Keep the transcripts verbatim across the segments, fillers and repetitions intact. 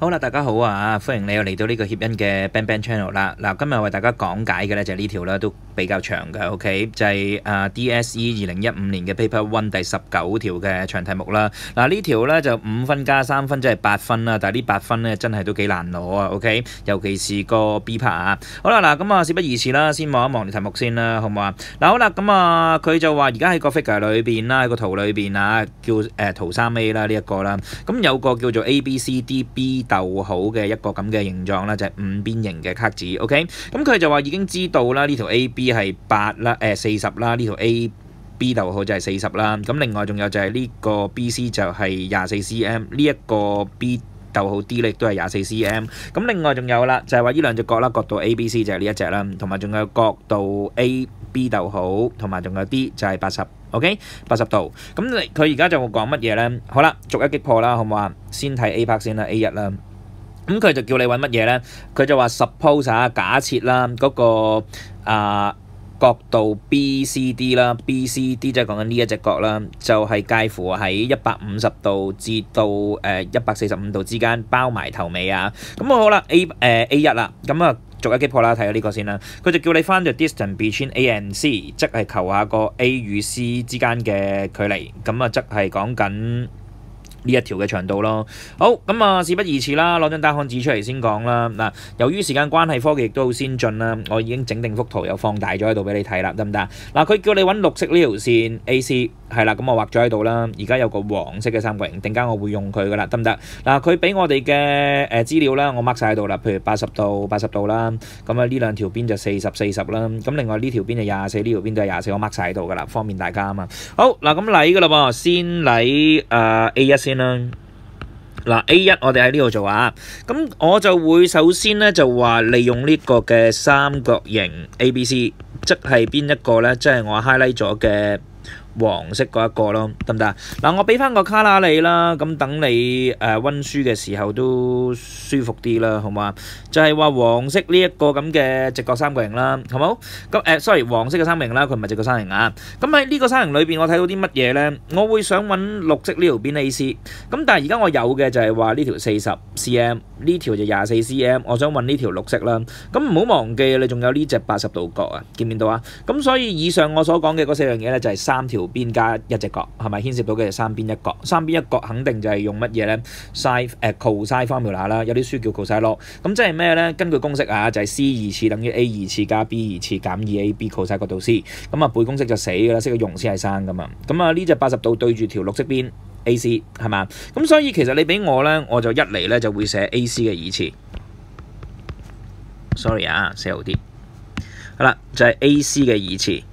好啦，大家好啊！歡迎你又嚟到呢個協恩嘅 Bang Bang Channel 啦。嗱，今日為大家講解嘅咧就係呢條啦，都比較長嘅 ，OK， 就係啊 D S E 二零一五年嘅 Paper One 第十九條嘅長題目啦。嗱，呢條咧就五分加三分，即係八分啦。但係呢八分咧真係都幾難攞啊 ，OK， 尤其是個 B part 啊。好啦，嗱咁啊，事不宜遲啦，先望一望條題目先啦，好唔好啊？嗱，好啦，咁啊，佢就話而家喺個 figure 裏邊啦，喺個圖裏邊啊，叫誒、呃、圖三 A 啦，呢、這、一個啦。咁有個叫做 A B C D B 逗號嘅一個咁嘅形狀啦，就係、是、五邊形嘅卡紙 ，OK。咁佢就話已經知道啦，呢條 A B 係八啦，誒四十啦，呢條 A B 逗號就係四十啦。咁另外仲有就係呢個 B C 就係廿四 cm， 呢一個 B 逗號 D 力都係廿四 cm。咁另外仲有啦，就係話呢兩隻角啦，角度 A B C 就係呢一隻啦，同埋仲有角度 A B 逗號，同埋仲有 D 就係八十。OK， 八十度。咁你佢而家就會講乜嘢呢？好啦，逐一擊破啦，好唔好啊？先睇 A part 先啦 ，A 一啦。咁佢就叫你揾乜嘢呢？佢就話 suppose 啊，假設啦，嗰、那個啊角度 B C D 啦 ，B C D 即係講緊呢一隻角啦，就係、是、介乎喺一百五十度至到誒一百四十五度之間，包埋頭尾啊。咁好啦 ，A 誒、呃、A 一啦，咁啊。逐一擊破啦，睇下呢個先啦。佢就叫你翻咗 distance between A and C，即係求下個 A 與 C 之間嘅距離。咁啊，即係講緊呢一條嘅長度咯。好，咁啊，事不宜遲啦，攞張單行紙出嚟先講啦。嗱，由於時間關係，科技亦都好先進啦，我已經整定幅圖又放大咗喺度俾你睇啦，得唔得？嗱，佢叫你揾綠色呢條線 A C。係啦，咁我畫咗喺度啦。而家有個黃色嘅三角形，陣間我會用佢噶啦，得唔得？嗱，佢俾我哋嘅誒資料啦，我 mark 晒喺度啦。譬如八十度、八十度啦，咁啊呢兩條邊就四十、四十啦。咁另外呢條邊就廿四，呢條邊都係廿四，我 mark 晒喺度噶啦，方便大家啊嘛。好，嗱咁嚟噶啦噃，先嚟誒 A 一先啦。嗱 A 一我哋喺呢度做啊，咁我就會首先咧就話利用呢個嘅三角形 A B C，即係邊一個咧？即係我 highlight 咗嘅黃色嗰一個咯，得唔得？嗱，我俾翻個卡啦你啦，咁等你誒溫書嘅時候都舒服啲啦，好嘛？就係話黃色呢一個咁嘅直角三角形啦，好冇？咁誒，sorry，黃色嘅三角形啦，佢唔係直角三角形啊。咁喺呢個三角形裏邊，我睇到啲乜嘢咧？我會想揾綠色呢條邊 A C，咁但係而家我有嘅就係話呢條四十 cm，呢條就廿四 cm，我想揾呢條綠色啦。咁唔好忘記你仲有呢隻八十度角啊，見唔見到啊？咁所以以上我所講嘅嗰四樣嘢咧，就係三條邊加一隻角，係咪牽涉到嘅係三邊一角？三邊一角肯定就係用乜嘢咧 ？sin 誒 cosine formula 啦，有啲書叫 cosine law。咁即係咩咧？根據公式啊，就係 c 二次等於 a 二次加 b 二次減二 a b cosine 角度 c。咁啊背公式就死㗎啦，識咗用先係生㗎嘛。咁啊呢隻八十度對住條綠色邊 A C 係嘛？咁所以其實你俾我咧，我就一嚟咧就會寫 A C 嘅二次。sorry 啊，寫好啲。好啦，就係 A C 嘅二次。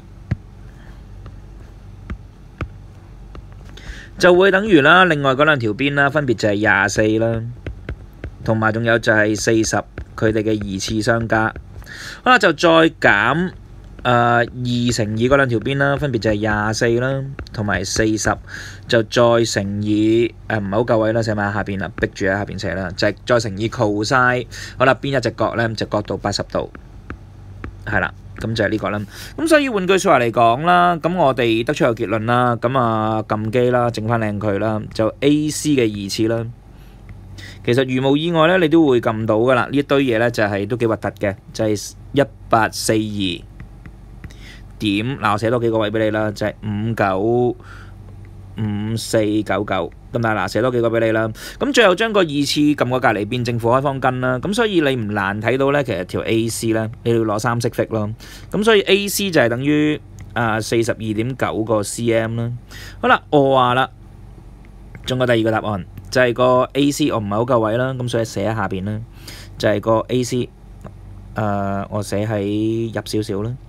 就會等於啦，另外嗰兩條邊啦，分別就係廿四啦，同埋仲有就係四十，佢哋嘅二次相加。好啦，就再減誒二乘二嗰兩條邊啦，分別就係廿四啦，同埋四十，就再乘以誒唔係好夠位啦，寫埋喺下邊啦，逼住喺下邊寫啦，就係再乘以 cosine。好啦，邊一隻角咧？就角度八十度，係啦。咁就係呢個啦。咁所以換句説話嚟講啦，咁我哋得出個結論啦。咁啊撳機啦，整翻靚佢啦，就 A C 嘅二次啦。其實如無意外咧，你都會撳到噶啦。呢一堆嘢咧就係都幾核突嘅，就係一八四二點。嗱，我寫多幾個位俾你啦，就係五九五四九九。咁但係嗱，寫多幾個俾你啦。咁最後將個二次撳個隔離變正負開方根啦。咁所以你唔難睇到咧，其實條 A C 咧，你要攞三色 fit 咯。咁所以 A C 就係等於啊四十二點九個 cm 啦。好啦，我話啦，仲有第二個答案就係、是、個 A C 我唔係好夠位啦，咁所以寫喺下邊啦。就係、是、個 A C，誒、呃、我寫喺入少少啦，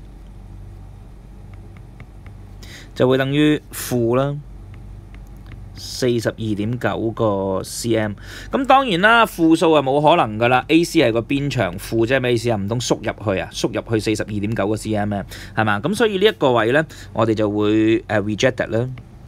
就會等於負啦。四十二點九個 cm， 咁當然啦，負數係冇可能噶啦。A C 係個邊長，負即係咩意思啊？唔通縮入去啊？縮入去四十二點九個 cm 咩？係嘛？咁所以呢一個位咧，我哋就會誒 reject 啦。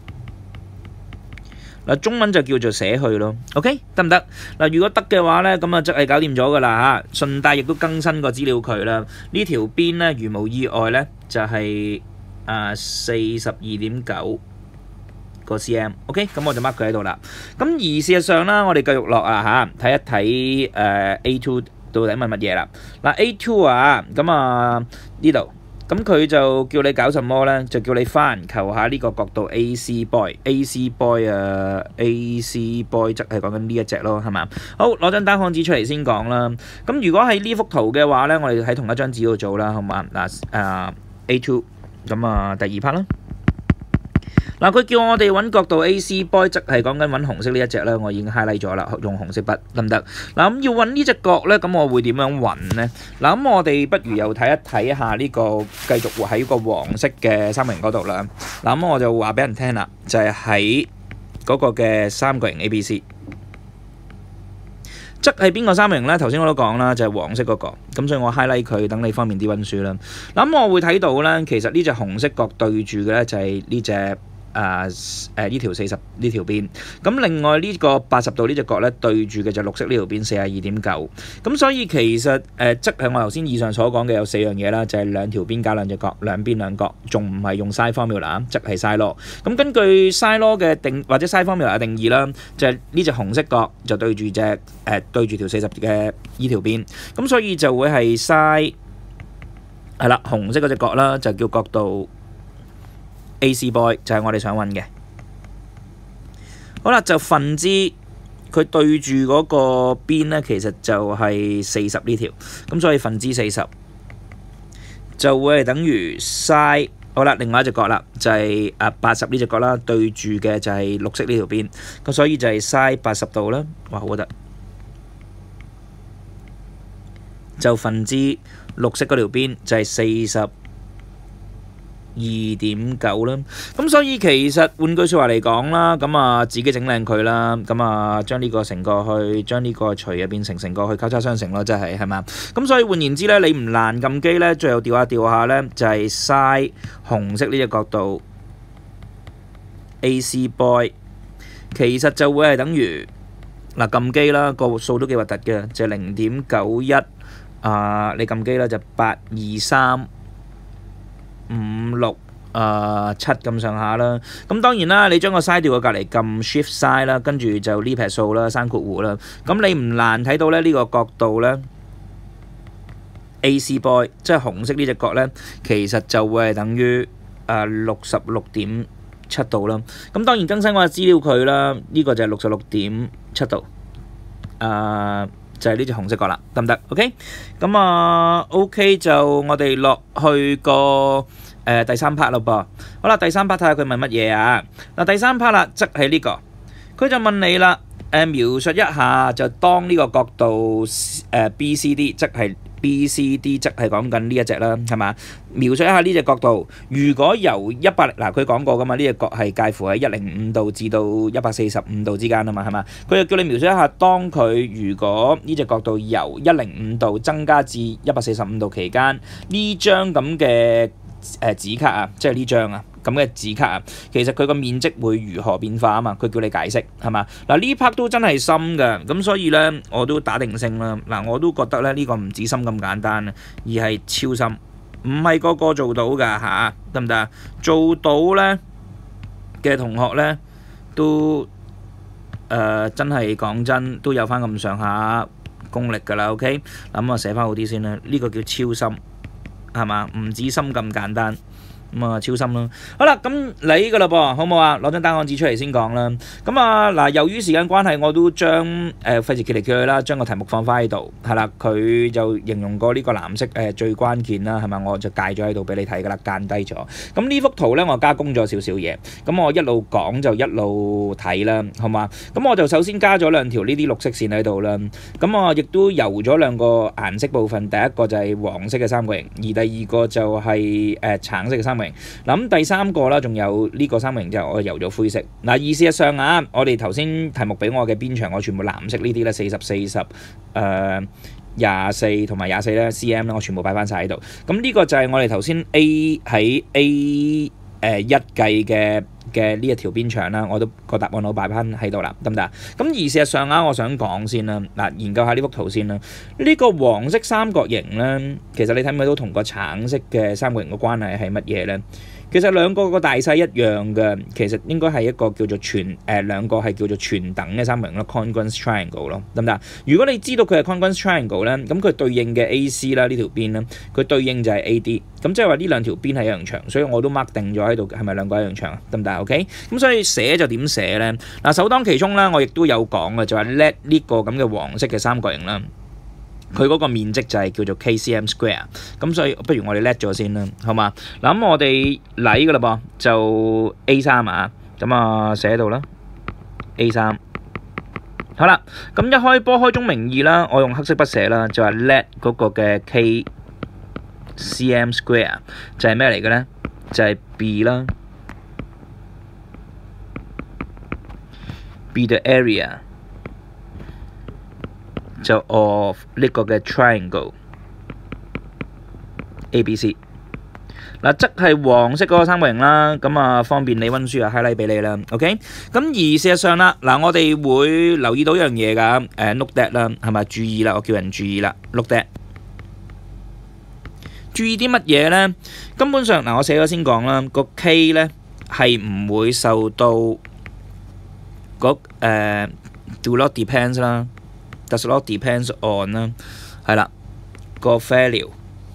嗱，中文就叫做寫去咯。OK， 得唔得？嗱，如果得嘅話咧，咁啊即係搞掂咗噶啦嚇。順帶亦都更新個資料佢啦。呢條邊咧，如無意外咧，就係啊四十二點九。個個 cm，OK，、okay? 咁我就 mark 佢喺度啦。咁而事實上啦，我哋繼續落啊嚇，睇一睇誒、呃、A two 到底問乜嘢啦。嗱 A two 啊，咁啊呢度。咁佢就叫你搞什麼咧？就叫你翻求下呢個角度 A C boy，A C boy 啊 ，A C boy 則係講緊呢一隻咯，係嘛？好，攞張單行紙出嚟先講啦。咁如果係呢幅圖嘅話咧，我哋喺同一張紙度做啦，好嘛？嗱，誒 A two， 咁啊第二 part 啦。嗱，佢叫我哋揾角度 A C boy， 則係講緊揾紅色呢一隻咧，我已經 highlight 咗啦，用紅色筆得唔得？嗱，咁要揾呢隻角咧，咁我會點樣揾咧？嗱，咁我哋不如又睇一睇下呢個繼續活喺個黃色嘅三角形嗰度啦。嗱，咁我就話俾人聽啦，就係喺嗰個嘅三角形 A B C， 則係邊個三角形咧？頭先我都講啦，就係黃色嗰個，咁所以我 highlight 佢，等你方便啲溫書啦。嗱，咁我會睇到咧，其實呢隻紅色角對住嘅咧就係呢隻。誒誒呢條四十呢條邊，咁另外呢個八十度呢隻角咧對住嘅就綠色呢條邊四十二點九，咁所以其實誒即係我頭先以上所講嘅有四樣嘢啦，就係、是、兩條邊加兩隻角，兩邊兩角，仲唔係用 sine formula， 即係 sine law。咁根據 sine law 嘅定或者 sine formula 嘅定義啦，就係呢隻紅色角就對住隻誒對住條四十嘅呢條邊，咁所以就會係 sine 係啦，紅色嗰隻角啦就叫角度。A C boy 就係我哋想揾嘅，好啦，就分之佢對住嗰個邊咧，其實就係四十呢條，咁所以分之四十就會係等於 sin。好啦，另外一隻角啦，就係啊八十呢隻角啦，對住嘅就係綠色呢條邊，咁所以就係 sin 八十度啦。哇，好核突！就分之綠色嗰條邊就係四十。二點九啦，咁所以其實換句説話嚟講啦，咁啊自己整靚佢啦，咁啊將呢個乘過去，將呢個除啊變成乘過去，交叉相乘咯，即係係嘛？咁所以換言之咧，你唔難撳機咧，最後調下調下咧，就係 sin 紅色呢隻角度 A C boy， 其實就會係等於嗱撳機啦，個數都幾核突嘅，就係零點九一啊，你撳機啦就八二三。五六啊七咁上下啦，咁當然啦，你將個 side 調過隔離撳 shift side 啦，跟住就呢撇數啦，刪括弧啦，咁你唔難睇到咧呢個角度咧 A C boy， 即係紅色呢隻角咧，其實就會係等於啊六十六點七度啦。咁當然更新我嘅資料佢啦，呢個就係六十六點七度，啊。就係呢隻紅色角啦，得唔得 ？OK， 咁啊 OK 就我哋落去個誒、呃、第三 part 咯噃。好啦，第三 part 睇下佢問乜嘢啊？嗱，第三 part 啦，即係呢個，佢就問你啦，誒、呃、描述一下就當呢個角度誒、呃、B C D， 即係 B C D， 即係講緊呢一隻啦，係嘛？描述一下呢隻角度，如果由一百嗱，佢講過噶嘛，呢隻角係介乎喺一零五度至到一百四十五度之間啊嘛，係嘛？佢就叫你描述一下，當佢如果呢隻角度由一零五度增加至一百四十五度期間，呢張咁嘅誒紙卡啊，即係呢張啊咁嘅紙卡啊，其實佢個面積會如何變化啊嘛？佢叫你解釋係嘛？嗱呢 part 都真係深㗎，咁所以咧我都打定性啦。嗱我都覺得咧呢個唔止深咁簡單啊，而係超深。唔係個個做到㗎嚇，得唔得？做到咧嘅同學咧都誒、呃、真係講真都有翻咁上下功力㗎啦。OK，咁我寫翻好啲先啦。呢、呢個叫超深係嘛？唔止深咁簡單。咁啊超深咯，好啦，咁你噶啦噃，好唔好啊？攞張單案紙出嚟先講啦。咁啊嗱，由於時間關係，我都將誒費事揭嚟揭去啦，將個題目放翻喺度，係啦。佢就形容過呢個藍色誒、呃、最關鍵啦，係咪？我就界咗喺度俾你睇噶啦，間低咗。咁呢幅圖咧，我加工咗少少嘢，咁我一路講就一路睇啦，好嘛？咁我就首先加咗兩條呢啲綠色線喺度啦。咁我亦都油咗兩個顏色部分，第一個就係黃色嘅三角形，而第二個就係、是、誒、呃、橙色嘅三角形。嗱咁第三個啦，仲有呢個三角形就我油咗灰色。嗱，而事實上啊，我哋頭先題目俾我嘅邊長，我全部藍色呢啲咧，四十、四十、誒廿四同埋廿四咧 cm 咧，我全部擺翻晒喺度。咁呢個就係我哋頭先 A 喺 A 誒、呃、一計嘅嘅呢一條邊長啦，我都個答案我擺翻喺度啦，得唔得？咁而事實上啊，我想講先啦，嗱，研究下呢幅圖先啦。呢、這個黃色三角形咧，其實你睇唔睇到同個橙色嘅三角形嘅關係係乜嘢咧？ 其實兩個個大細一樣嘅，其實應該係一個叫做全誒、呃、兩個係叫做全等嘅三角形咯 ，congruence triangle 咯，得唔得？如果你知道佢係 congruence triangle 咧，咁佢對應嘅 A C 啦呢條邊咧，佢對應就係 A D，咁即係話呢兩條邊係一樣長，所以我都 mark 定咗喺度，係咪兩個一樣長啊？得唔得 ？OK，咁所以寫就點寫咧？嗱，首當其衝啦，我亦都有講嘅，就係 let 呢個咁嘅黃色嘅三角形啦。佢嗰個面積就係叫做 K C M square，咁所以不如我哋叻咗先啦，好嘛？嗱咁我哋嚟㗎啦噃，就 A 三啊，咁啊寫到啦 A 三，好啦，咁一開波開宗明義啦，我用黑色筆寫啦，就係 let 嗰個嘅 K C M square 就係咩嚟嘅咧？就係 B 啦 ，B 嘅 area。就 of 呢個嘅 triangle A B C 嗱，即係黃色嗰個三角形啦，咁啊方便你溫書啊 highlight 俾你啦 ，OK？咁而事實上啦，嗱我哋會留意到一樣嘢㗎，誒 note that 啦，係咪？注意啦，我叫人注意啦 ，note that。注意啲乜嘢咧？根本上嗱，我寫咗先講啦，個 K 咧係唔會受到嗰誒 do not depends 啦。Does not depends on 啦，係啦個 value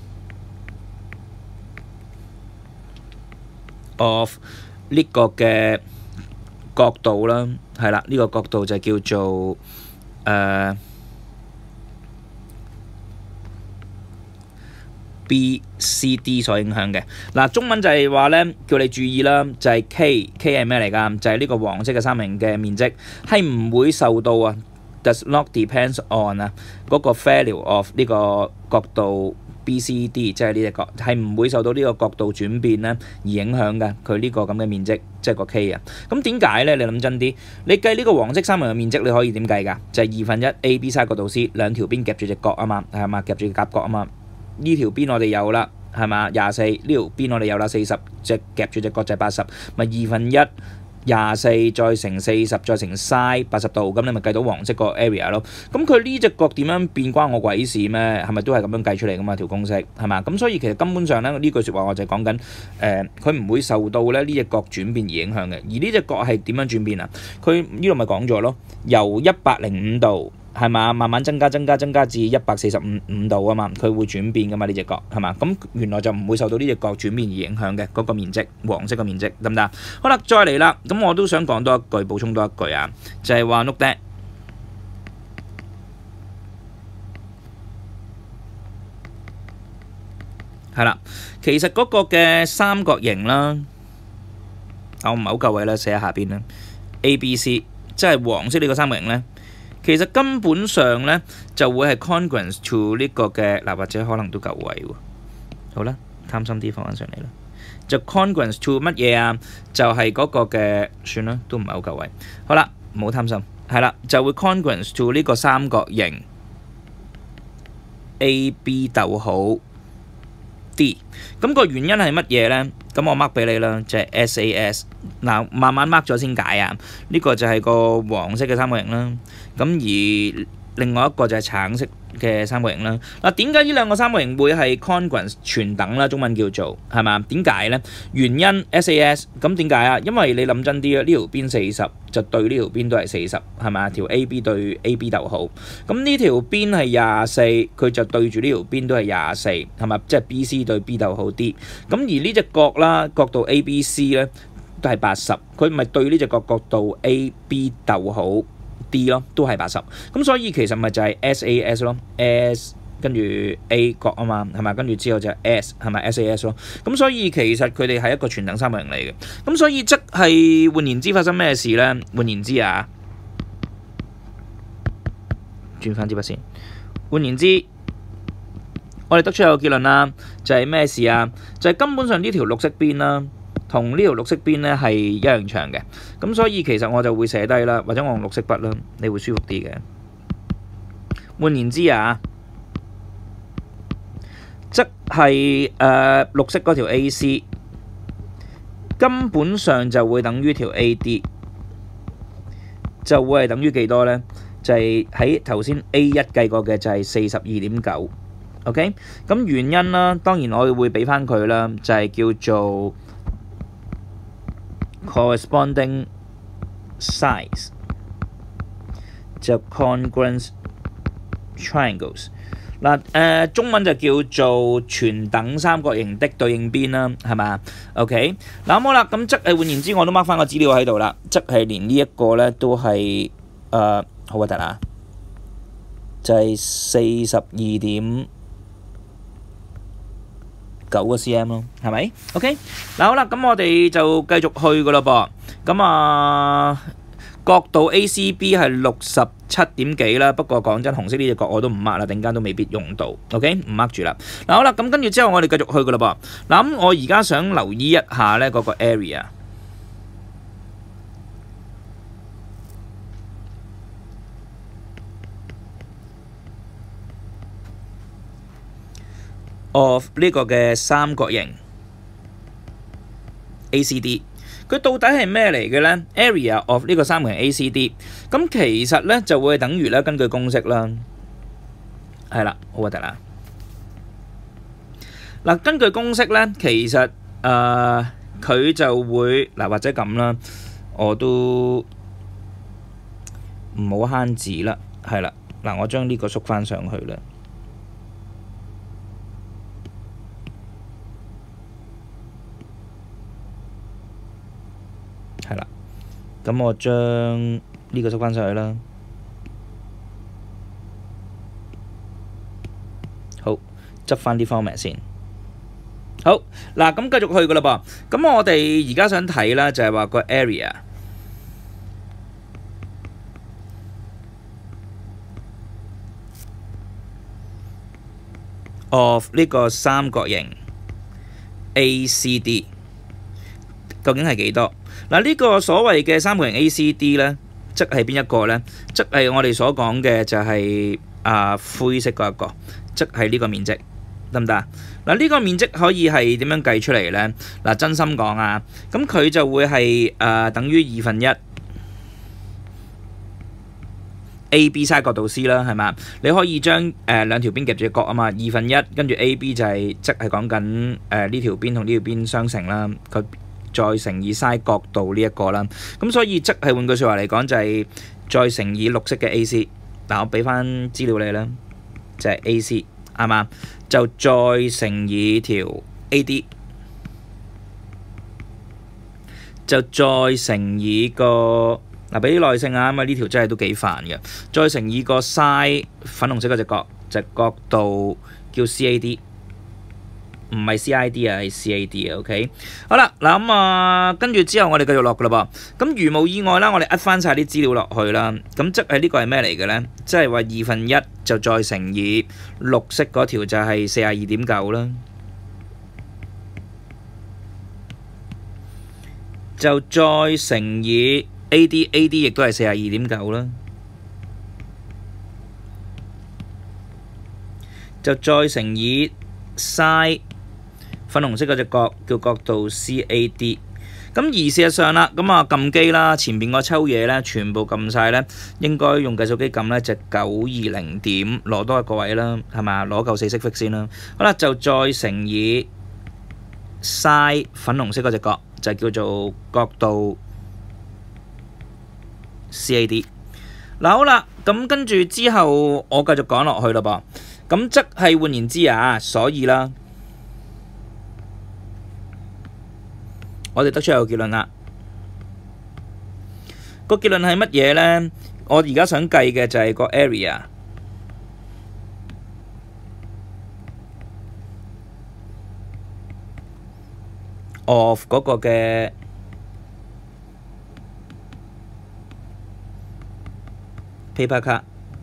of 呢個嘅角度啦，係啦呢個角度就叫做誒、呃、B C D 所影響嘅。嗱，中文就係話咧，叫你注意啦，就係 K K 係咩嚟㗎？就係呢個黃色嘅三角形嘅面積係唔會受到啊。Does not depends on 啊嗰個 value of 呢個角度 B C D， 即係呢隻角係唔會受到呢個角度轉變咧而影響嘅。佢呢個咁嘅面積即係個 K 啊。咁點解咧？你諗真啲，你計呢個黃色三角形嘅面積，你可以點計㗎？就係二分一 A B side 角度 C 兩條邊夾住隻角啊嘛，係嘛？夾住夾角啊嘛。呢條邊我哋有啦，係嘛？廿四呢條邊我哋有啦，四十隻夾住隻角就係八十，咪二分一。廿四再乘四十再乘 sin 八十度，咁你咪計到黃色個 area 咯。咁佢呢隻角點樣變關我鬼事咩？係咪都係咁樣計出嚟噶嘛？條公式係嘛？咁所以其實根本上咧，呢句説話我就係講緊誒，佢、呃、唔會受到咧呢隻角轉變而影響嘅。而呢隻角係點樣轉變啊？佢呢度咪講咗咯，由一百零五度。係嘛？慢慢增加、增加、增加至一百四十五五度啊嘛，佢會轉變噶嘛呢隻角係嘛？咁原來就唔會受到呢隻角轉變而影響嘅嗰、那個面積，黃色嘅面積得唔得？好啦，再嚟啦。咁我都想講多一句，補充多一句啊，就係話 note that 係啦。其實嗰個嘅三角形啦，我唔係好夠位啦，寫喺下邊啦。A B C 即係黃色呢個三角形咧。其實根本上咧就會係 congruence to 呢個嘅嗱，或者可能都夠位喎。好啦，貪心啲放翻上嚟啦。就 congruence to 乜嘢啊？就係、是、嗰個嘅算啦，都唔係好夠位。好啦，唔好貪心，係啦，就會 congruence to 呢個三角形 A B 逗號 D。咁個原因係乜嘢咧？咁我 mark 俾你啦，就係、是、S A S。嗱，慢慢 mark 咗先解啊。呢、這個就係個黃色嘅三角形啦。咁而另外一個就係橙色嘅三角形啦。嗱，點解呢兩個三角形會係 congruence 全等啦？中文叫做係嘛？點解咧？原因 S A S 咁點解啊？因為你諗真啲啊，呢條邊四十就對呢條邊都係四十係嘛？條 A B 對 A B 逗號。咁呢條邊係廿四，佢就對住呢條邊都係廿四係嘛？即係 B C 對 B 逗號 D。咁而呢隻角啦，角度 A B C 咧都係八十，佢咪對呢隻角角度 A B 逗號D 咯，都係八十，咁所以其實咪就係 S A S 咯 ，S 跟住 A 角啊嘛，係咪？跟住之後就係 S 係咪 S A S 咯？咁所以其實佢哋係一個全等三角形嚟嘅。咁所以即係換言之發生咩事咧？換言之啊，轉翻支筆先。換言之，我哋得出有個結論啦，就係咩事啊？就係根本上呢條綠色邊啦。同呢條綠色邊咧係一樣長嘅，咁所以其實我就會寫低啦，或者我用綠色筆啦，你會舒服啲嘅。換言之啊，即係誒、呃、綠色嗰條 A C 根本上就會等於條 A D， 就會係等於幾多咧？就係喺頭先 A 一計過嘅就係四十二點九。OK，咁原因啦，當然我會俾翻佢啦，就係、是、叫做 corresponding sides 就 congruent triangles。嗱誒，中文就叫做全等三角形的對應邊啦，係嘛 ？OK， 嗱咁好啦，咁即係換言之，我都 mark 翻個資料喺度啦，即係連呢一個咧都係誒好核突啊，就係四十二點九個 cm 咯，係咪 ？OK， 嗱好啦，咁我哋就繼續去噶啦噃，咁啊。角度 A C B 係六十七點幾啦，不過講真，紅色呢隻角我都唔 mark 啦，陣間都未必用到 ，OK 唔 mark 住啦。嗱好啦，咁跟住之後我哋繼續去噶啦噃。嗱咁我而家想留意一下咧嗰個 area of 呢個嘅三角形 A C D。佢到底係咩嚟嘅呢 ？Area of 呢個三角形 A C D， 咁其實呢就會等於咧根據公式啦，係啦，好核突啦。嗱，根據公式呢，其實誒佢、呃、就會嗱或者咁啦，我都唔好慳字啦，係啦，嗱我將呢個縮翻上去啦。係啦，咁我將呢個縮翻上去啦。好，執翻啲 format 先。好，嗱，咁繼續去噶啦噃。咁我哋而家想睇啦，就係話個 area of 呢個三角形 A C D 究竟係幾多？嗱，呢個所謂嘅三角形 A C D 咧，即係邊一個咧？即係我哋所講嘅就係、是、啊灰色嗰一個，即係呢個面積，得唔得啊？嗱，呢個面積可以係點樣計出嚟咧？嗱，真心講啊，咁佢就會係誒、呃、等於二分一 A B side 角度 C 啦，係嘛？你可以將誒、呃、兩條邊夾住角啊嘛，二分一跟住 A B 就係、是、即係講緊誒呢條邊同呢條邊相乘啦，佢。再乘以 side 角度呢一個啦，咁所以即係換句説話嚟講，就係再乘以綠色嘅 A C。嗱，我俾翻資料你啦，就係 A C 啱嘛？就再乘以條 A D， 就再乘以個嗱，俾啲耐性啊，因為呢條真係都幾煩嘅。再乘以個 side 粉紅色嗰隻角，就角度叫 C A D。唔係 C I D 啊，係 C A D 啊 ，OK。好啦，嗱咁啊，跟住之後我哋繼續落噶啦噃。咁如無意外啦，我哋呃翻晒啲資料落去啦。咁即係呢個係咩嚟嘅咧？即係話二分一就再乘以綠色嗰條就係四十二點九啦，就再乘以 A D，A D 亦都係四十二點九啦，就再乘以 side。粉紅色嗰隻角叫角度 C A D， 咁而事實上啦，咁啊撳機啦，前邊個抽嘢咧，全部撳晒咧，應該用計數機撳咧就九二零點，攞多一個位啦，係咪？攞夠四色 fix 先啦。好啦，就再乘以 side 粉紅色嗰隻角，就叫做角度 C A D。嗱好啦，咁跟住之後我繼續講落去啦噃，咁即係換言之啊，所以啦。我哋得出有個結論啦。個結論係乜嘢呢？我而家想計嘅就係個 area of 嗰個嘅paper cut。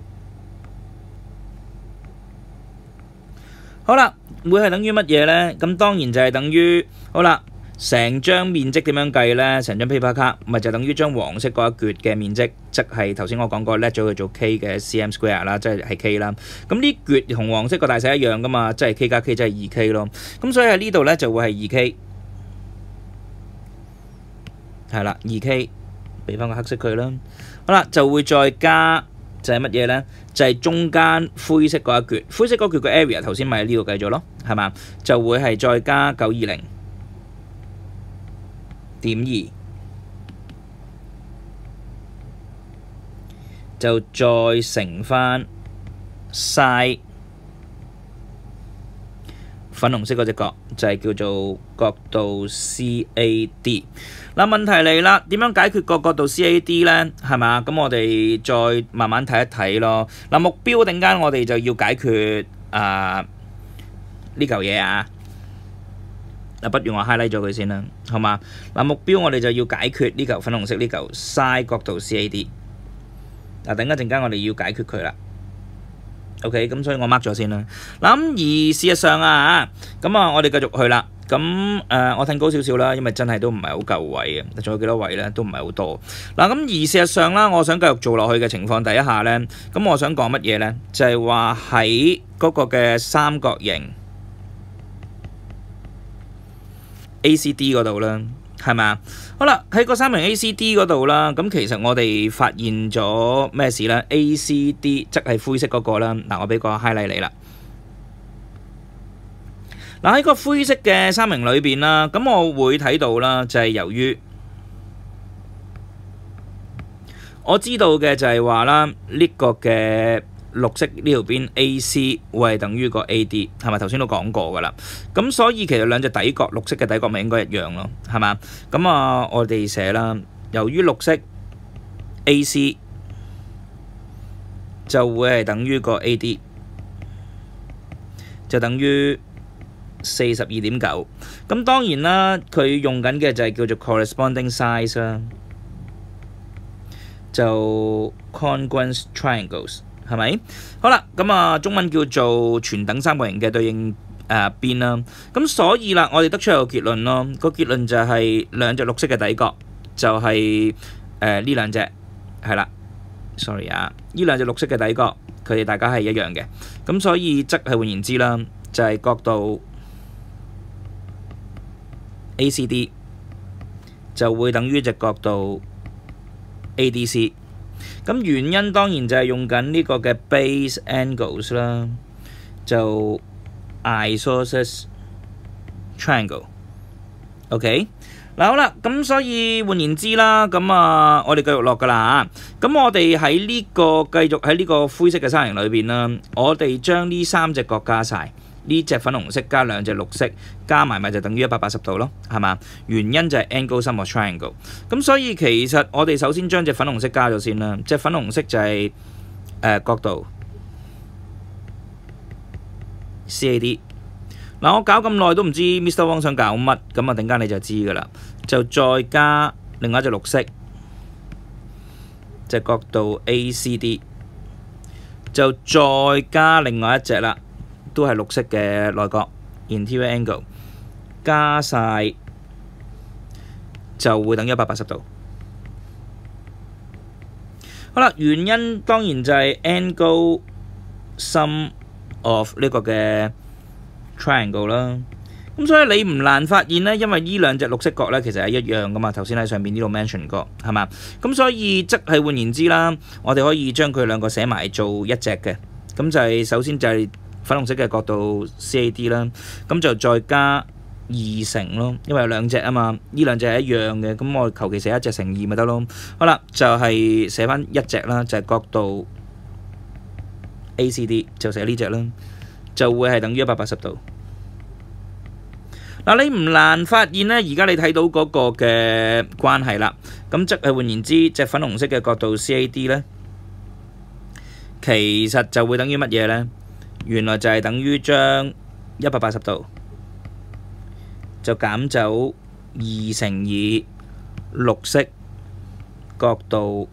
好啦，會係等於乜嘢呢？咁當然就係等於好啦。成張面積點樣計呢？成張 paper cut 咪就等於將黃色嗰一橛嘅面積，即係頭先我講過，叻咗佢做 K 嘅 cm square 啦，即係係 K 啦。咁呢橛同黃色個大細一樣噶嘛，即係 K 加 K 即係二 K 咯。咁所以喺呢度呢，就會係二 K， 係啦，二 K， 俾翻個黑色佢啦。好啦，就會再加就係乜嘢呢？就係、是、中間灰色嗰一橛，灰色嗰橛嘅 area 頭先咪喺呢度計咗咯，係嘛？就會係再加九二零點二就再乘翻 sin 粉紅色嗰隻角，就係叫做角度 C A D。嗱，問題嚟啦，點樣解決個角度 C A D 呢？係嘛？咁我哋再慢慢睇一睇咯。嗱，目標陣間我哋就要解決啊呢嚿嘢啊。嗱，不如我 highlight 咗佢先啦，好嘛？嗱，目標我哋就要解決呢嚿粉紅色呢嚿 sin 角度 C A D。嗱，等一陣間我哋要解決佢啦。OK， 咁所以我 mark 咗先啦。嗱，咁而事實上啊，咁啊，我哋繼續去啦。咁誒、呃，我褪高少少啦，因為真係都唔係好夠位嘅。仲有幾多位咧？都唔係好多。嗱，咁而事實上啦，我想繼續做落去嘅情況底下咧，咁我想講乜嘢咧？就係話喺嗰個嘅三角形 A C D 嗰度啦。係咪啊？好啦，喺個三角形 A C D 嗰度啦，咁其實我哋發現咗咩事咧 ？A C D 即係灰色嗰個啦。嗱，我俾個 highlight 你啦。嗱，喺個灰色嘅三角形裏邊啦，咁我會睇到啦，就係由於我知道嘅就係話啦，呢個嘅綠色呢條邊 A C 會係等於個 A D， 係咪頭先都講過㗎啦？咁所以其實兩隻底角綠色嘅底角咪應該一樣咯，係嘛？咁啊，我哋寫啦，由於綠色 A C 就會係等於個 A D， 就等於四十二點九。咁當然啦，佢用緊嘅就係叫做 corresponding size 啦，就 congruent triangles。係咪？好啦，咁啊，中文叫做全等三角形嘅對應誒邊啦。咁所以啦，我哋得出一個結論咯。個結論就係兩隻綠色嘅底角就係誒呢兩隻係啦。sorry 啊，呢兩隻綠色嘅底角，佢哋大家係一樣嘅。咁所以即係換言之啦，就係角度 A C D 就會等於隻角度 A D C。咁原因當然就係用緊呢個嘅 base angles 啦，就 isosceles triangle。OK， 嗱好啦，咁所以換言之啦，咁啊，我哋繼續落㗎啦嚇。咁我哋喺呢個繼續喺呢個灰色嘅三角形裏邊啦，我哋將呢三隻角加晒。呢隻粉紅色加兩隻綠色加埋咪就等於一百八十度咯，係嘛？原因就係 angle sum of triangle。咁所以其實我哋首先將隻粉紅色加咗先啦。隻粉紅色就係、是、誒、呃、角度 C A D。嗱，我搞咁耐都唔知 Mister Wong 想搞乜，咁啊陣間你就知㗎啦。就再加另外一隻綠色，隻角度 A C D， 就再加另外一隻啦。都係綠色嘅內角 interior angle 加晒就會等於一百八十度。好啦，原因當然就係 angle sum of 呢個嘅 triangle 啦。咁所以你唔難發現呢，因為呢兩隻綠色角呢其實係一樣噶嘛。頭先喺上邊呢度 mention 過係嘛？咁所以即係換言之啦，我哋可以將佢兩個寫埋做一隻嘅。咁就係首先就係粉紅色嘅角度 C A D 啦，咁就再加二乘咯，因為有兩隻啊嘛，呢兩隻係一樣嘅，咁我求其寫一隻乘二咪得咯。好啦，就係寫翻一隻啦，就係角度 A C D 就寫呢隻啦，就會係等於一百八十度。嗱，你唔難發現呢，而家你睇到嗰個嘅關係啦，咁即係換言之，隻粉紅色嘅角度 C A D 呢，其實就會等於乜嘢呢？原來就係等於將一百八十度就減走二乘以綠色角度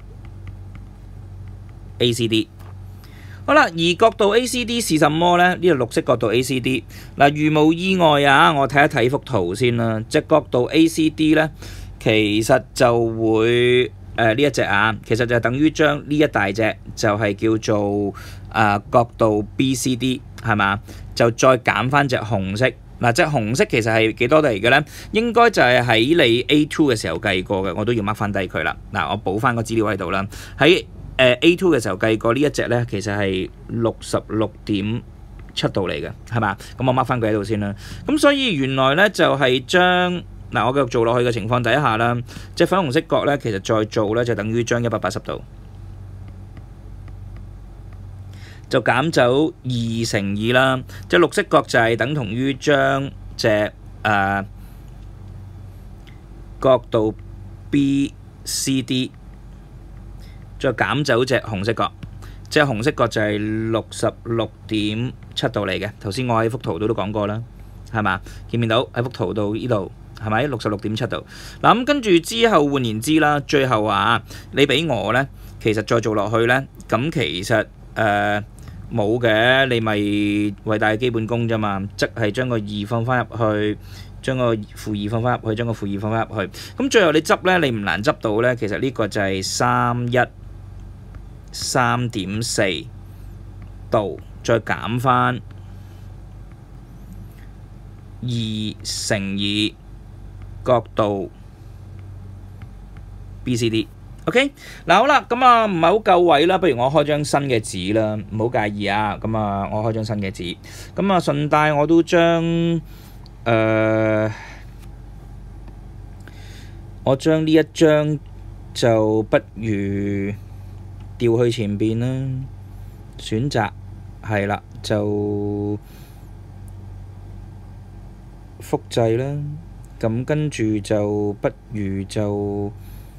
A C D。好啦，而角度 A C D 是什麼呢？呢個綠色角度 A C D 嗱，如無意外啊，我睇一睇幅圖先啦。隻角度 A C D 呢，其實就會誒呢、呃、一隻啊，其實就等於將呢一大隻就係叫做啊、呃、角度 B C D 係嘛？就再減翻隻紅色嗱，隻紅色其實係幾多嚟嘅呢？應該就係喺你 A two 嘅時候計過嘅，我都要 mark 翻低佢啦。嗱，我補翻個資料喺度啦。喺誒 A two 嘅時候計過呢一隻呢，其實係六十六點七度嚟嘅，係嘛？咁我 mark 翻佢喺度先啦。咁所以原來呢，就係將嗱我繼續做落去嘅情況底下啦，隻粉紅色角呢，其實再做呢，就等於將一百八十度就減走二乘二啦，即係綠色角就係等同於將隻誒角度 B C D 再減走隻紅色角，即係紅色角就係六十六點七度嚟嘅。頭先我喺幅圖度都講過啦，係嘛？見唔見到喺幅圖度呢度係咪六十六點七度？嗱咁跟住之後換言之啦，最後啊，你俾我呢，其實再做落去呢，咁其實誒冇嘅，你咪偉大嘅基本功啫嘛，即係將個二放翻入去。將個負二放翻入去，將個負二放翻入去。咁最後你執呢，你唔難執到呢。其實呢個就係三一三點四度，再減翻二乘二角度 B C D。OK， 嗱好啦，咁啊唔係好夠位啦，不如我開張新嘅紙啦，唔好介意啊。咁啊，我開張新嘅紙，咁啊順帶我都將。誒、uh，我將呢一張就不如調去前邊啦，選擇係啦，就複製啦，咁跟住就不如就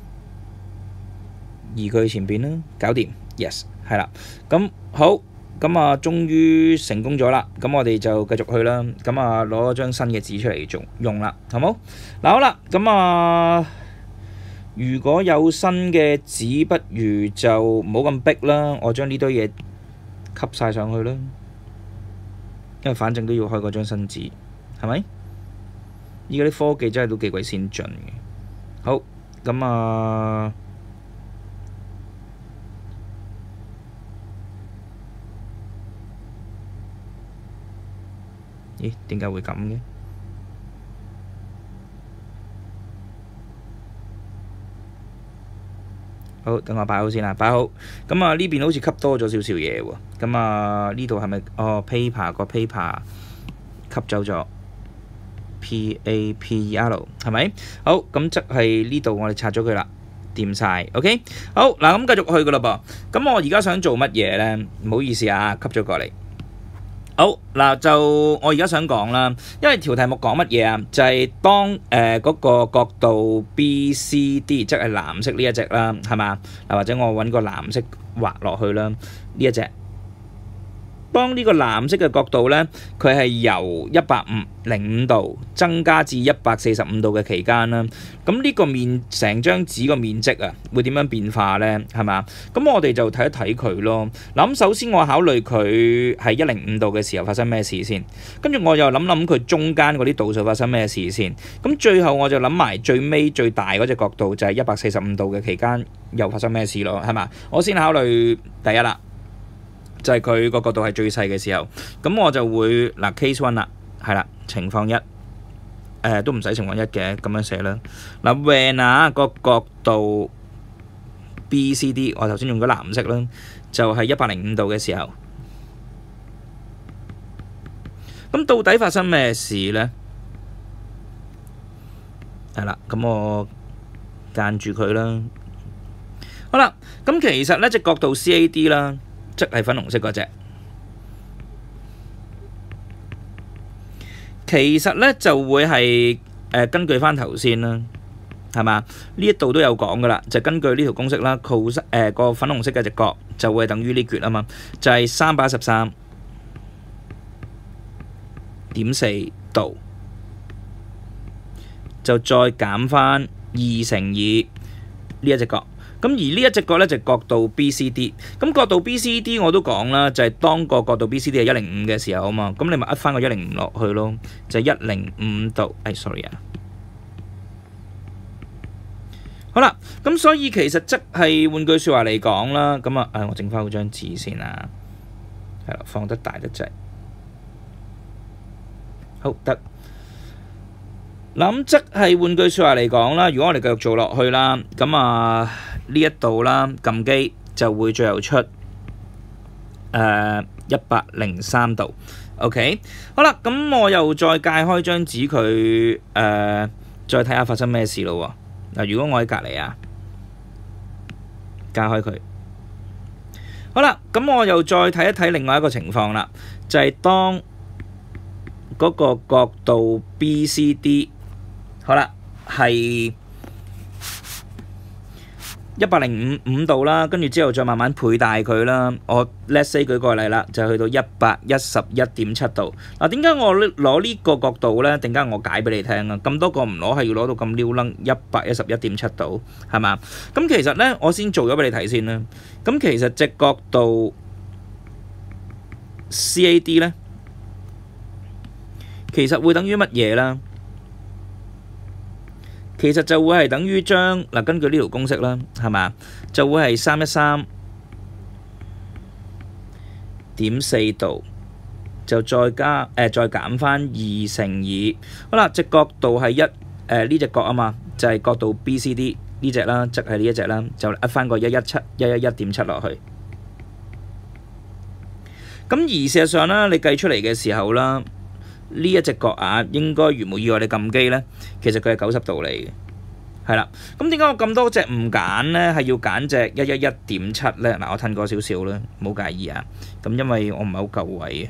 移佢前邊啦，搞掂 ，yes， 係啦，咁好。咁啊，終於成功咗啦！咁我哋就繼續去啦。咁啊，攞張新嘅紙出嚟做用啦，好冇？嗱好啦，咁啊，如果有新嘅紙，不如就唔好咁逼啦。我將呢堆嘢吸晒上去啦，因為反正都要開嗰張新紙，係咪？依家啲科技真係都幾鬼先進嘅。好，咁啊。咦？點解會咁嘅？好，等我擺好先啦，擺好。咁啊，呢邊好似吸多咗少少嘢喎。咁啊，呢度係咪？哦 ，paper 個 paper 吸走咗 ，P A P E R 係咪？好，咁即係呢度我哋拆咗佢啦，掂晒。OK， 好嗱，咁繼續去噶啦噃。咁我而家想做乜嘢咧？唔好意思啊，吸咗過嚟。好嗱，就我而家想講啦，因為條題目講乜嘢啊？就係、是、當誒嗰、呃那個角度 B C D， 即係藍色呢一隻啦，係嘛？嗱，或者我揾個藍色畫落去啦，呢一隻。當呢個藍色嘅角度呢，佢係由一百零五度增加至一百四十五度嘅期間啦。咁呢個面成張紙個面積啊，會點樣變化呢？係嘛？咁我哋就睇一睇佢咯。嗱，咁首先我考慮佢係一零五度嘅時候發生咩事先，跟住我又諗諗佢中間嗰啲度數發生咩事先。咁最後我就諗埋最尾最大嗰隻角度就係一百四十五度嘅期間又發生咩事咯？係嘛？我先考慮第一啦。就係佢個角度係最細嘅時候，咁我就會嗱 case one 啦，係啦，情況一，誒、呃、都唔使情況一嘅，咁樣寫啦。嗱 when 啊個角度 B C D， 我頭先用咗藍色啦，就係一百零五度嘅時候，咁到底發生咩事呢？係啦，咁我間住佢啦。好啦，咁其實呢隻角度 C A D 啦。即係粉紅色嗰隻，其實咧就會係誒、呃、根據翻頭先啦，係嘛？呢一度都有講噶啦，就根據呢條公式啦 cos 誒個粉紅色嘅隻角就會等於呢橛啊嘛，就係三百一十三點四度，就再減翻二乘二呢一隻角。咁而呢一隻角咧就角度 B C D， 咁角度 B C D 我都講啦，就係、是、當個角度 B C D 係一零五嘅時候啊嘛，咁你咪呃翻個一零五落去咯，就係一零五度。誒、哎、sorry 啊，好啦，咁所以其實即係換句説話嚟講啦，咁啊誒我整翻嗰張紙先啦，係啦，放得大得滯，好得。嗱，即係換句説話嚟講啦，如果我哋繼續做落去啦，咁啊呢一度啦，撳機就會最後出誒一百零三度。OK，好啦，咁我又再界開張紙佢誒、呃，再睇下發生咩事咯喎。嗱，如果我喺隔離啊，界開佢， 好啦，咁我又再睇一睇另外一個情況啦，就係、是、當嗰個角度 B C D 好啦係一百零五五度啦，跟住之後再慢慢倍大佢啦。我 let's say 舉個例啦，就去到一百一十一點七度。嗱，點解我攞呢個角度呢？點解我解俾你聽啊？咁多個唔攞係要攞到咁溜楞一百一十一點七度，係嘛？咁其實呢，我先做咗俾你睇先啦。咁其實隻角度 C A D 呢，其實會等於乜嘢啦？其實就會係等於將嗱，根據呢條公式啦，係嘛，就會係三一三點四度，就再加誒、呃、再減翻二乘以好啦，隻角度係一誒呢隻角啊嘛，就係、是、角度 B C D 呢隻啦，即係呢一隻啦，就呃翻個一一七一一一點七落去。咁而事實上啦，你計出嚟嘅時候啦。呢一隻角啊，應該如無意外你撳機呢，其實佢係九十度嚟嘅，係啦。咁點解我咁多隻唔揀呢？係要揀隻一一一點七呢？嗱，我褪過少少啦，唔好介意啊。咁因為我唔係好夠位嘅。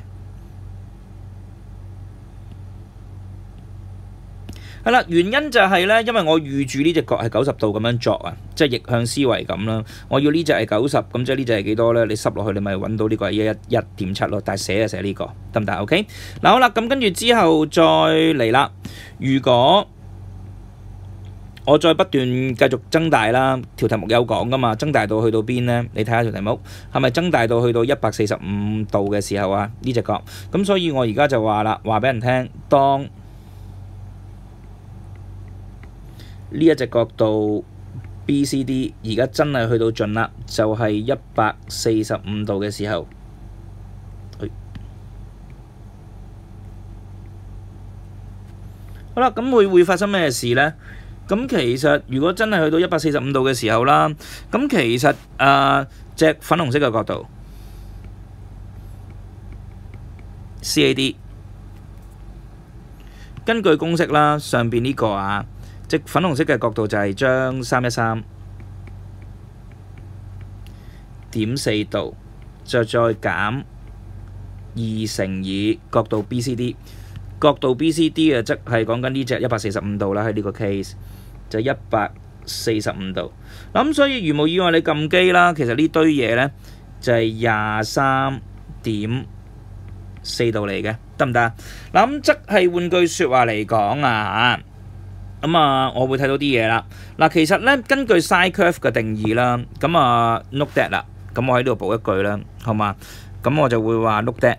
係啦，原因就係呢，因為我預住呢隻角係九十度咁樣作啊，即係逆向思維咁啦。我要呢隻係九十，咁即係呢隻係幾多呢？你濕落去，你咪揾到呢個係一一一點七咯。但係寫就寫呢個，得唔得 ？OK。嗱好啦，咁跟住之後再嚟啦。如果我再不斷繼續增大啦，條題目有講噶嘛？增大到去到邊呢？你睇下條題目係咪增大到去到一百四十五度嘅時候啊？呢隻角咁，所以我而家就話啦，話俾人聽，當呢一隻角度 B C D 而家真係去到盡啦，就係一百四十五度嘅時候，好啦，咁會會發生咩事呢？咁其實如果真係去到一百四十五度嘅時候啦，咁其實誒隻粉紅色嘅角度 C A D 根據公式啦，上邊呢個啊。即粉紅色嘅角度就係將三一三點四度，就再減二乘以角度 B C D， 角度 B C D 嘅即係講緊呢隻一百四十五度啦，喺呢個 case 就一百四十五度。咁所以如無意外你撳機啦，其實呢堆嘢呢就係廿三點四度嚟嘅，得唔得啊？嗱咁即係換句説話嚟講啊嚇。咁啊、嗯，我會睇到啲嘢啦。嗱，其實咧，根據 sine curve 嘅定義啦，咁啊 note that 啦，咁我喺呢度補一句啦，好嘛？咁我就會話 note that。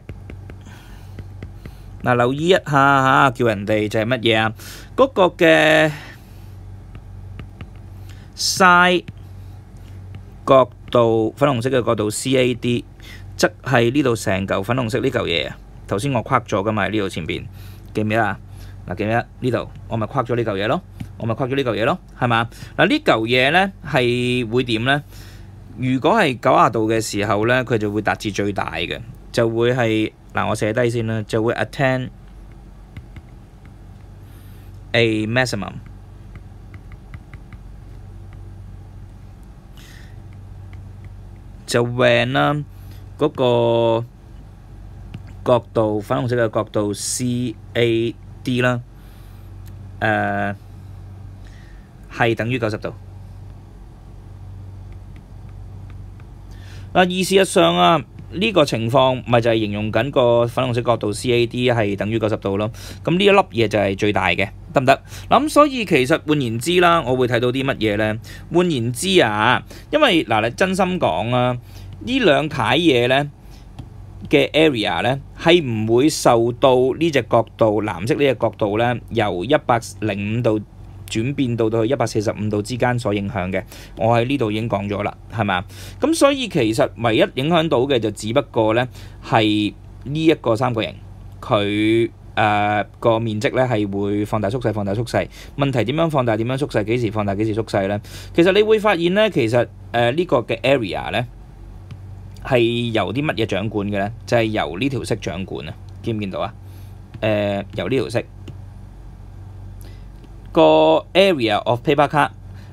嗱，留意一下嚇，叫人哋就係乜嘢啊？嗰、那個嘅 sine 角度粉紅色嘅角度 C A D， 即係呢度成嚿粉紅色呢嚿嘢啊。頭先我框咗噶嘛，喺呢度前邊記唔記得啊？嗱，記唔記得呢度？我咪框咗呢嚿嘢咯，我咪框咗呢嚿嘢咯，係嘛？嗱，呢嚿嘢咧係會點咧？如果係九十度嘅時候咧，佢就會達至最大嘅，就會係嗱，我寫低先啦，就會 attain a maximum。就 when 啦，嗰個角度粉紅色嘅角度 C A D 啦，誒係等於九十度。嗱，而事實上啊，呢個情況咪就係形容緊個粉紅色角度 C A D 係等於九十度咯。咁呢一粒嘢就係最大嘅，得唔得？嗱，咁所以其實換言之啦，我會睇到啲乜嘢咧？換言之啊，因為嗱，你真心講啊，呢兩楷嘢咧嘅 area 咧係唔會受到呢隻角度藍色呢隻角度咧由一百零五度轉變到到去一百四十五度之間所影響嘅。我喺呢度已經講咗啦，係咪？咁所以其實唯一影響到嘅就只不過咧係呢一個三角形，佢誒個面積咧係會放大縮細放大縮細。問題點樣放大點樣縮細？幾時放大幾時縮細咧？其實你會發現咧，其實誒、呃這個、呢個嘅 area 咧。係由啲乜嘢掌管嘅咧？就係、是、由呢條色掌管啊！見唔見到啊？誒、呃，由呢條色個 area of paper card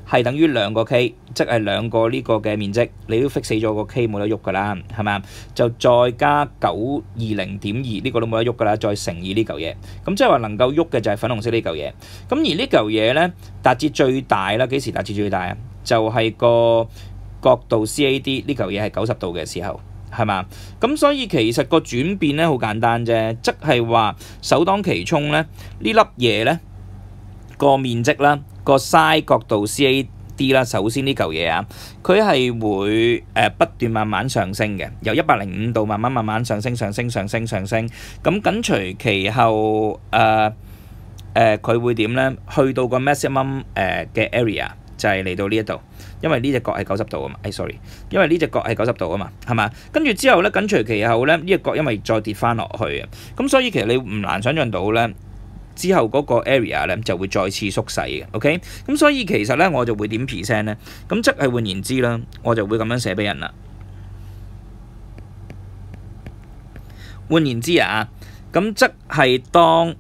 係等於兩個 K， 即係兩個呢個嘅面積，你都 fix 死咗個 K 冇得喐㗎啦，係咪？就再加九二零點二呢個都冇得喐㗎啦，再乘以呢嚿嘢，咁即係話能夠喐嘅就係粉紅色呢嚿嘢。咁而呢嚿嘢咧達至最大啦，幾時達至最大啊？就係、是、個角度 C A D 呢嚿嘢係九十度嘅時候，係嘛？咁所以其實個轉變咧好簡單啫，即係話首當其衝咧呢粒嘢咧個面積啦。個 side 角度 C A D 啦，首先呢嚿嘢啊，佢係會誒、呃、不斷慢慢上升嘅，由一百零五度慢慢慢慢上升上升上升上升，咁緊隨其後誒誒佢會點咧？去到個 maximum 誒嘅 area 就係嚟到呢一度，因為呢隻角係九十度啊嘛，誒、哎、sorry， 因為呢隻角係九十度啊嘛，係嘛？跟住之後咧，緊隨其後咧，呢隻角因為再跌翻落去啊，咁所以其實你唔難想像到咧。之後嗰個 area 咧就會再次縮細嘅 ，OK？ 咁所以其實咧我就會點 percent 咧，咁即係換言之啦，我就會咁樣寫俾人啦。換言之啊，咁即係當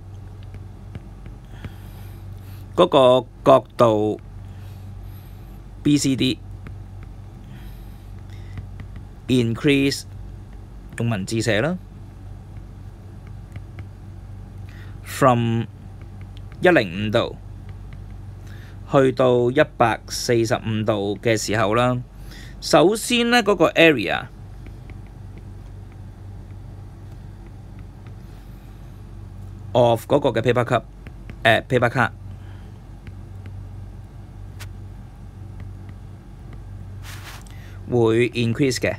嗰個角度 B C D increase 用文字寫啦。From 一零五度去到一百四十五度嘅時候啦，首先呢嗰、那個 area of 嗰個嘅 paper cup 誒、呃、paper card 會 increase 嘅。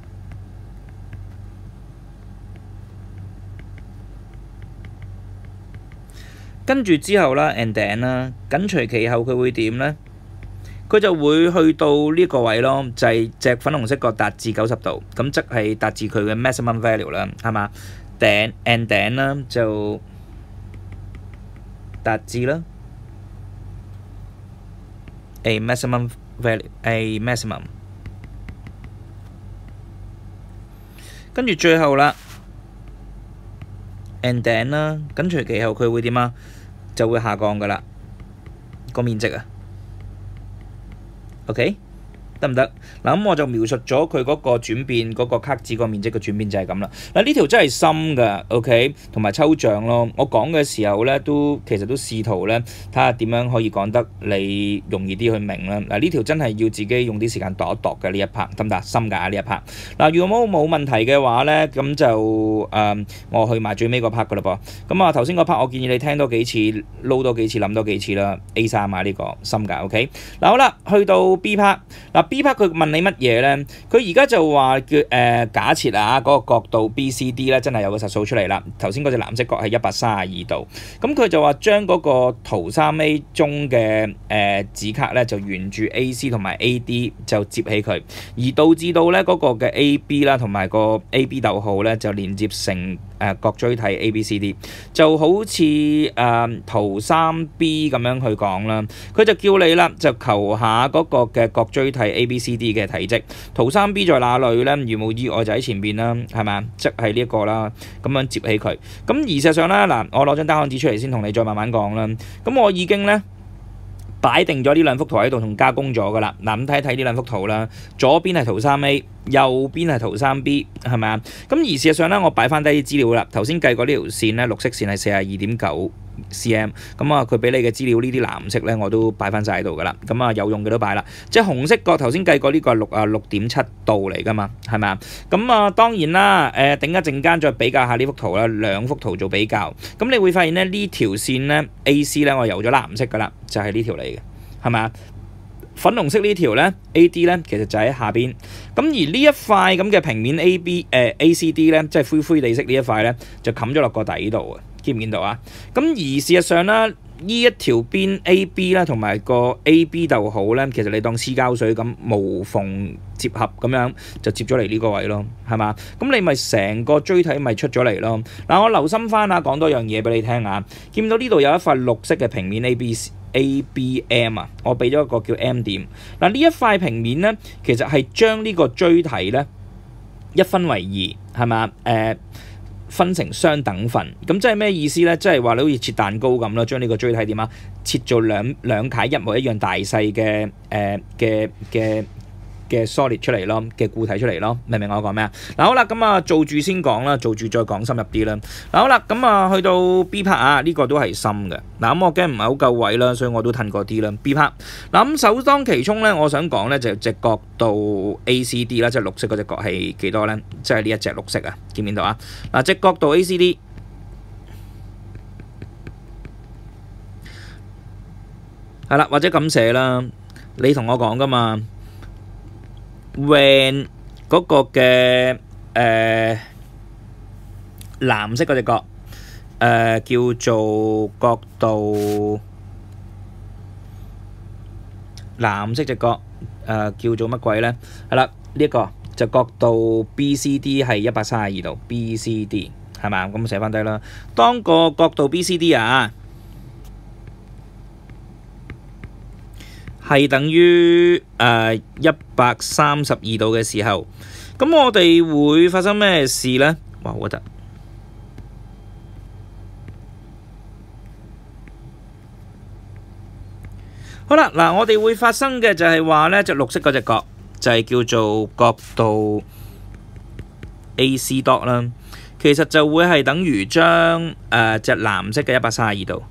跟住之後啦 and then 啦，緊隨其後佢會點呢？佢就會去到呢個位咯，就係、是、隻粉紅色角達至九十度，咁即係達至佢嘅 maximum value 啦，係嘛？頂 and then 啦就達至啦 a maximum value a maximum， 跟住最後啦 and then 啦，緊隨其後佢會點啊？就會下降㗎啦，個面積啊 ，OK 得唔得？嗱咁我就描述咗佢嗰個轉變，嗰、嗰個卡紙個面積嘅轉變就係咁啦。嗱呢條真係深㗎 ，OK， 同埋抽象咯。我講嘅時候咧，都其實都試圖咧睇下點樣可以講得你容易啲去明啦。嗱呢條真係要自己用啲時間度一度嘅呢一 part， 得唔得？深㗎呢一 part。嗱如果冇冇問題嘅話咧，咁就誒、呃、我去埋最尾個 part 㗎啦噃。咁啊頭先個 part 我建議你聽多幾次，撈多幾次，諗多幾次啦。A 三啊呢、呢個深㗎 ，OK。嗱好啦，去到 B part 嗱。B part 佢問你乜嘢咧？佢而家就話叫誒、呃、假設啊，嗰、那個角度 B C D 咧真係有個實數出嚟啦。頭先嗰隻藍色角係一百三十二度，咁佢就話將嗰個圖三 A 中嘅誒紙卡咧就沿住 A C 同埋 A D 就接起佢，而導致到咧嗰、那個嘅 A B 啦同埋個 A B 逗號咧就連接成誒、呃、角錐體 A B C D， 就好似誒、呃、圖三 B 咁樣去講啦。佢就叫你啦，就求下嗰個嘅角錐體 A B C D 嘅體積，圖三 B 在哪裏咧？如無意外就喺前邊啦，係咪？即係呢一個啦，咁樣接起佢。咁而事實上咧，嗱，我攞張單行紙出嚟先同你再慢慢講啦。咁我已經咧擺定咗呢兩幅圖喺度同加工咗噶啦。嗱，咁睇一睇呢兩幅圖啦，左邊係圖三 A， 右邊係圖三 B， 係咪啊？咁而事實上咧，我擺翻低啲資料啦。頭先計過呢條線咧，綠色線係四十二點九 cm， 咁啊佢俾你嘅資料呢啲藍色咧我都擺翻晒喺度噶啦，咁啊有用嘅都擺啦，即係紅色角頭先計過呢個係六啊六點七度嚟噶嘛，係咪啊？咁啊當然啦，誒頂一陣間再比較下呢幅圖啦，兩幅圖做比較，咁你會發現咧呢條線咧 A C 咧我油咗藍色噶啦，就係呢條嚟嘅，係咪啊？粉紅色呢條咧 A D 咧其實就喺下邊，咁而呢一塊咁嘅平面 A B 誒、呃、A C D 咧，即係灰灰地色呢一塊咧就冚咗落個底度啊！見唔見到啊？咁而事實上咧，呢一條邊 A B 啦，同埋個 A B 逗號咧，其實你當黐膠水咁無縫接合咁樣就接咗嚟呢個位咯，係嘛？咁你咪成個錐體咪出咗嚟咯。嗱，我留心翻啊，講多樣嘢俾你聽啊。見到呢度有一塊綠色嘅平面 A B A B M 啊，我俾咗一個叫 M 點。嗱，呢一塊平面咧，其實係將呢個錐體咧一分為二，係嘛？誒、呃。 分成相等份。咁即係咩意思咧？即係話你好似切蛋糕咁啦，將呢個錐體點啊，切做兩兩塊一模一樣大細嘅誒嘅嘅嘅 solid 出嚟咯，嘅固體出嚟咯，明唔明我講咩啊？嗱好啦，咁啊做住先講啦，做住再講深入啲啦。嗱好啦，咁啊去到 B part 啊，呢個都係深嘅。嗱咁我驚唔係好夠位啦，所以我都褪過啲啦。B part 嗱咁首當其衝咧，我想講咧就隻角度 A C D 啦，即係綠色嗰隻角係幾多咧？即係呢一隻綠色啊，見唔見到啊？嗱隻角度 A C D 係啦，或者咁寫啦，你同我講噶嘛？when 嗰個嘅誒、呃、藍色嗰隻角誒、呃、叫做角度藍色隻角誒、呃、叫做乜鬼咧？係啦，呢、這、一個就角度 B C D 係一百三十二度 ，B C D 係嘛？咁寫翻低啦。當個角度 B C D 啊係等於誒一百三十二度嘅時候，咁我哋會發生咩事呢？哇，好核突！好啦，嗱，我哋會發生嘅就係話呢隻綠色嗰隻角就係叫做角度 A C dot 啦，其實就會係等於將誒隻藍色嘅一百三十二度。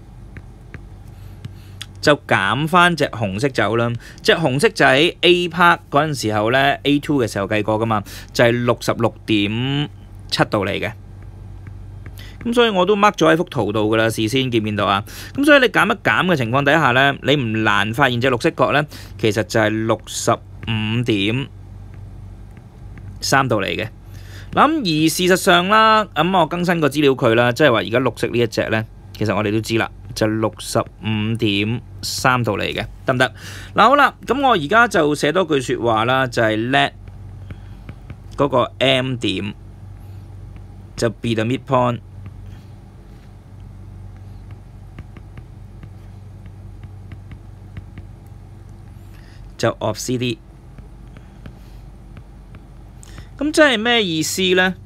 就減翻隻紅色走啦，隻紅色就喺 A part 嗰陣時候咧 ，A two 嘅時候計過噶嘛，就係六十六點七度嚟嘅。咁所以我都 mark 咗喺幅圖度噶啦，事先見唔見到啊？咁所以你減一減嘅情況底下咧，你唔難發現隻綠色角咧，其實就係六十五點三度嚟嘅。咁而事實上啦，咁我更新個資料佢啦，即係話而家綠色呢一隻咧，其實我哋都知啦。就六十五點三度嚟嘅，得唔得？嗱好啦，咁我而家就寫多句説話啦，就係 let 嗰個 M 點就 be the midpoint， 就 of C D。咁即係咩意思呢？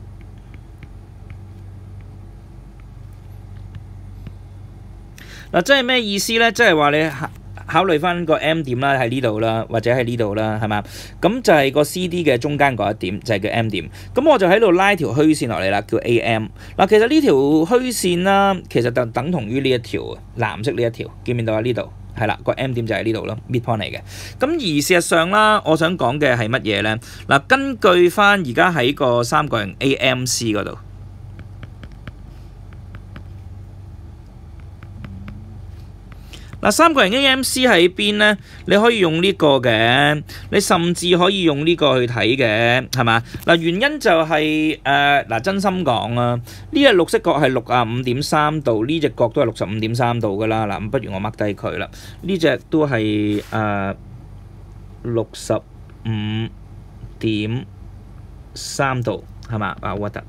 嗱，即係咩意思咧？即係話你考慮翻個 M 點啦，喺呢度啦，或者喺呢度啦，係嘛？咁就係個 C D 嘅中間嗰一點，就係叫 M 點。咁我就喺度拉條虛線落嚟啦，叫 A M。嗱，其實呢條虛線啦，其實就等同於呢一條藍色呢一條，見唔見到啊？呢度係啦，個 M 點就喺呢度咯 ，midpoint 嚟嘅。咁而事實上啦，我想講嘅係乜嘢咧？嗱，根據翻而家喺個三角形 A M C 嗰度。嗱，三角形 A M C 喺邊呢？你可以用呢個嘅，你甚至可以用呢個去睇嘅，係嘛？嗱，原因就係誒嗱，真心講啊，呢隻綠色角係六啊五點三度，呢隻角都係六十五點三度噶啦。嗱，咁不如我 mark 低佢啦。呢隻都係誒六十五點三度，係嘛？啊，核突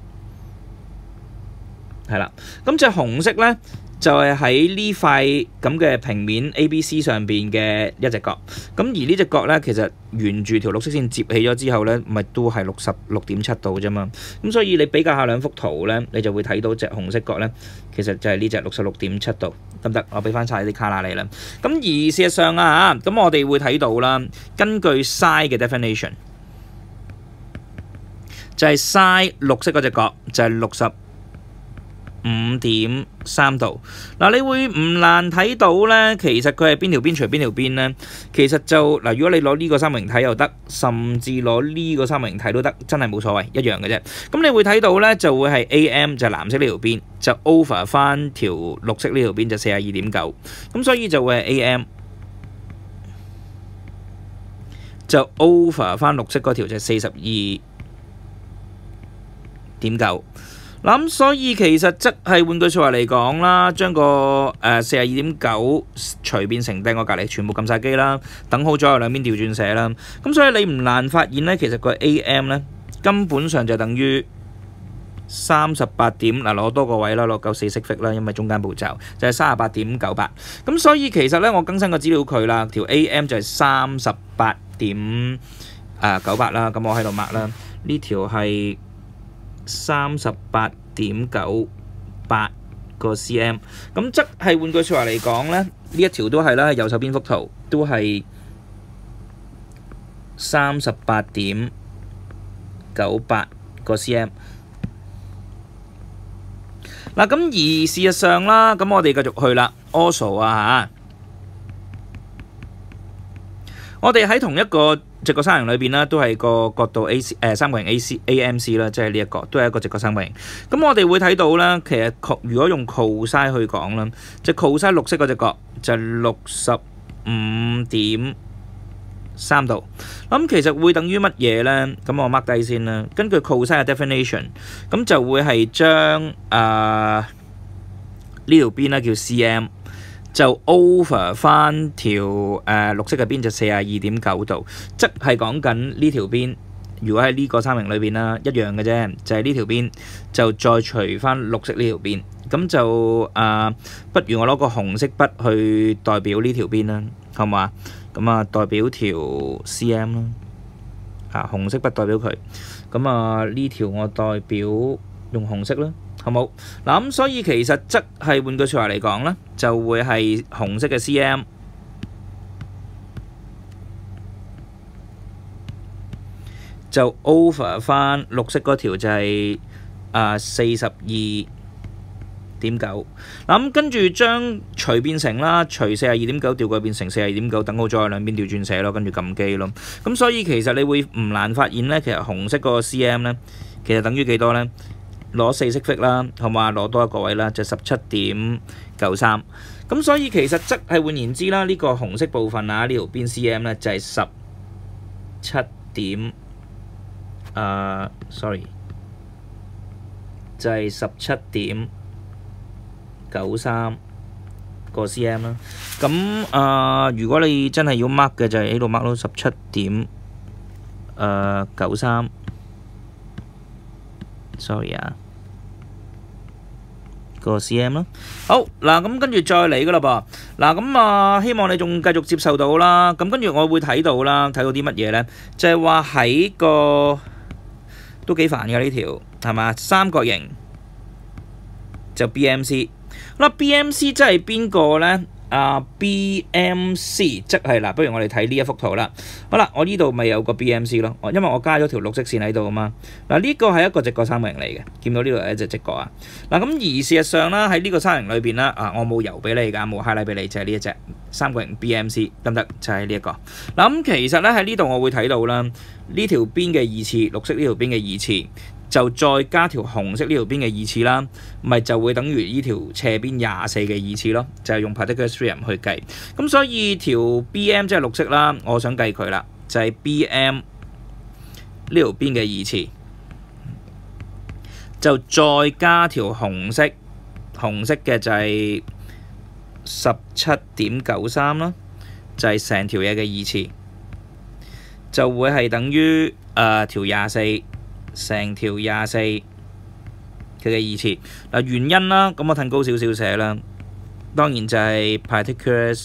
係啦。咁隻紅色咧，就係喺呢塊咁嘅平面 A B C 上邊嘅一隻角，咁而呢隻角咧，其實沿住條綠色線接起咗之後咧，咪都係六十六點七度啫嘛。咁所以你比較下兩幅圖咧，你就會睇到隻紅色角咧，其實就係呢隻六十六點七度，得唔得？我俾翻晒啲卡啦你啦。咁而事實上啊嚇，咁我哋會睇到啦，根據 sine 嘅 definition，就係 sine 綠色嗰隻角就係六十五點三度。嗱，你會唔難睇到咧？其實佢係邊條邊除邊條邊咧？其實就嗱，如果你攞呢個三角形睇又得，甚至攞呢個三角形睇都得，真係冇所謂，一樣嘅啫。咁你會睇到咧，就會係 A M 就係藍色呢條邊，就 over 翻條綠色呢條邊就四十二點九。咁所以就會係 A M 就 over 翻綠色嗰條就四十二點九。嗱，咁所以其實即係換句説話嚟講啦，將個誒四十二點九隨便乘掟個隔離，全部撳晒機啦，等好左右兩邊調轉寫啦。咁所以你唔難發現咧，其實個 A M 咧根本上就等於三十八點，嗱，攞多個位啦，攞夠四色 fit 啦，因為中間步驟就係三十八點九八。咁所以其實咧，我更新個資料佢啦，條 A M 就係三十八點誒九八啦。咁我喺度 mark 啦，呢條係三十八點九八個 cm， 咁即係換句説話嚟講咧，呢一條都係啦，右手邊幅圖都係三十八點九八個 cm。嗱，咁而事實上啦，咁我哋繼續去啦 ，also 啊嚇，我哋喺同一個直角三角形裏邊啦，都係個角度 A C 誒三角形 A C A M C 啦，即係呢一個都係一個直角三角形。咁我哋會睇到啦，其實如果用 cosine 去講啦，即係 cosine 綠色嗰隻角就係六十五點三度。咁其實會等於乜嘢咧？咁我 mark 低先啦。根據 cosine 嘅 definition， 咁就會係將誒呢條邊咧叫 cm。就 over 翻條誒、呃、綠色嘅邊就四十二點九度，即係講緊呢條邊。如果喺呢個三角形裏邊啦，一樣嘅啫，就係呢條邊就再除翻綠色呢條邊，咁就誒、呃，不如我攞個紅色筆去代表呢條邊啦，好嘛？咁啊，代表條 cm 啦，啊紅色筆代表佢，咁啊呢條我代表用紅色啦。好冇嗱，咁所以其實即係換句説話嚟講咧，就會係紅色嘅 cm 就 over 翻綠色嗰條就係啊四十二點九。嗱，咁跟住將除變成啦，除四十二點九調過變成四十二點九，等好再兩邊調轉寫咯，跟住撳機咯。咁所以其實你會唔難發現咧，其實紅色嗰個 cm 咧，其實等於幾多咧？攞四色 fit 啦，同埋攞多一個位啦，就十七點九三。咁所以其實即係換言之啦，呢個紅色部分啊，呢條邊 cm 咧就係十七點誒，sorry，就係十七點九三個 cm 啦。咁誒，如果你真係要 mark 嘅就係呢度 mark 到十七點誒九三。sorry 啊，個 cm 咯。好嗱，咁跟住再嚟噶啦噃。嗱咁啊，希望你仲繼續接受到啦。咁跟住我會睇到啦，睇到啲乜嘢咧？就係話喺個都幾煩嘅呢條係嘛？三角形就 B M C。嗱 B M C 即係邊個咧？啊 B M C 即係嗱，不如我哋睇呢一幅圖啦。好啦，我呢度咪有個 B M C 咯，因為我加咗條綠色線喺度啊嘛。嗱，呢個係一個直角三角形嚟嘅，見到呢度係一隻直角啊。嗱，咁而事實上啦，喺呢個三角形裏邊啦，啊，我冇油俾你㗎，冇 highlight 俾你，就係呢一隻三角形 B M C 得唔得？就係呢一個。嗱，咁其實咧喺呢度我會睇到啦，呢條邊嘅二次，綠色呢條邊嘅二次。就再加條紅色呢條邊嘅二次啦，咪就會等於呢條斜邊廿四嘅二次咯，就係、是、用 Pythagoras theorem 去計。咁所以條 B M 即係綠色啦，我想計佢啦，就係、是、B M 呢條邊嘅二次，就再加條紅色，紅色嘅就係十七點九三啦，就係成條嘢嘅二次，就會係等於誒條廿四。成條廿四佢嘅二次嗱，原因啦，咁我褪高少少寫啦，當然就係 Pythagoras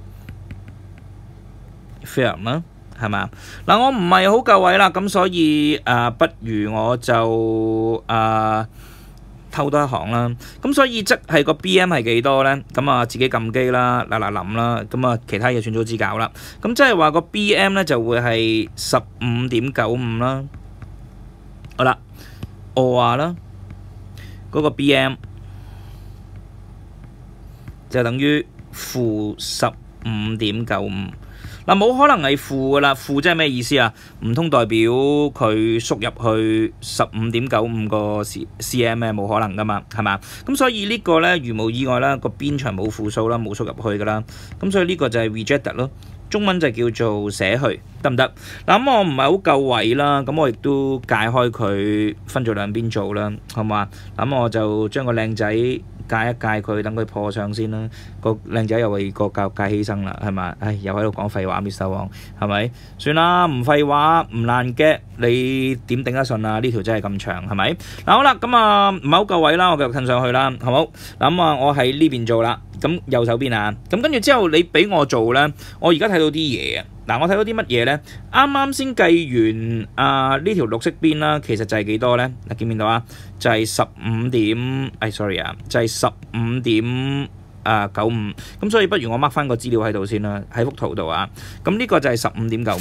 theorem 啦，係嘛？嗱，我唔係好夠位啦，咁所以誒、呃，不如我就誒、呃、偷多一行啦。咁所以即係個 B M 係幾多咧？咁啊，自己撳機啦，嗱嗱諗啦，咁啊，其他嘢算早知搞啦。咁即係話個 B M 咧就會係十五點九五啦。好啦，我話啦，嗰個 B M 就等於負十五點九五。嗱，冇可能係負噶啦，負即係咩意思啊？唔通代表佢縮入去十五點九五個 cm 咩？冇可能噶嘛，係嘛？咁所以呢個咧，如無意外啦，個邊長冇負數啦，冇縮入去噶啦。咁所以呢個就係 rejected 咯。中文就叫做寫去，得唔得？嗱，咁我唔係好夠位啦，咁我亦都解開佢分咗兩邊做啦，好嘛？咁我就將個靚仔戒一戒佢，等佢破相先啦。個靚仔又為個教育界犧牲啦，係咪？唉，又喺度講廢話，Mister Wong，係咪？算啦，唔廢話，唔爛嘅，你點頂得順啊？呢條真係咁長，係咪？嗱，好啦，咁啊唔係好夠位啦，我繼續褪上去啦，好冇？嗱，咁啊我喺呢邊做啦。 咁右手邊啊，咁跟住之後你俾我做咧，我而家睇到啲嘢啊。嗱，我睇到啲乜嘢咧？啱啱先計完啊呢條綠色邊啦，其實就係幾多咧？嗱，見唔見到啊？就係十五點，哎，sorry 啊，就係十五點啊九五。咁所以不如我 mark 翻個資料喺度先啦，喺幅圖度啊。咁呢個就係十五點九五。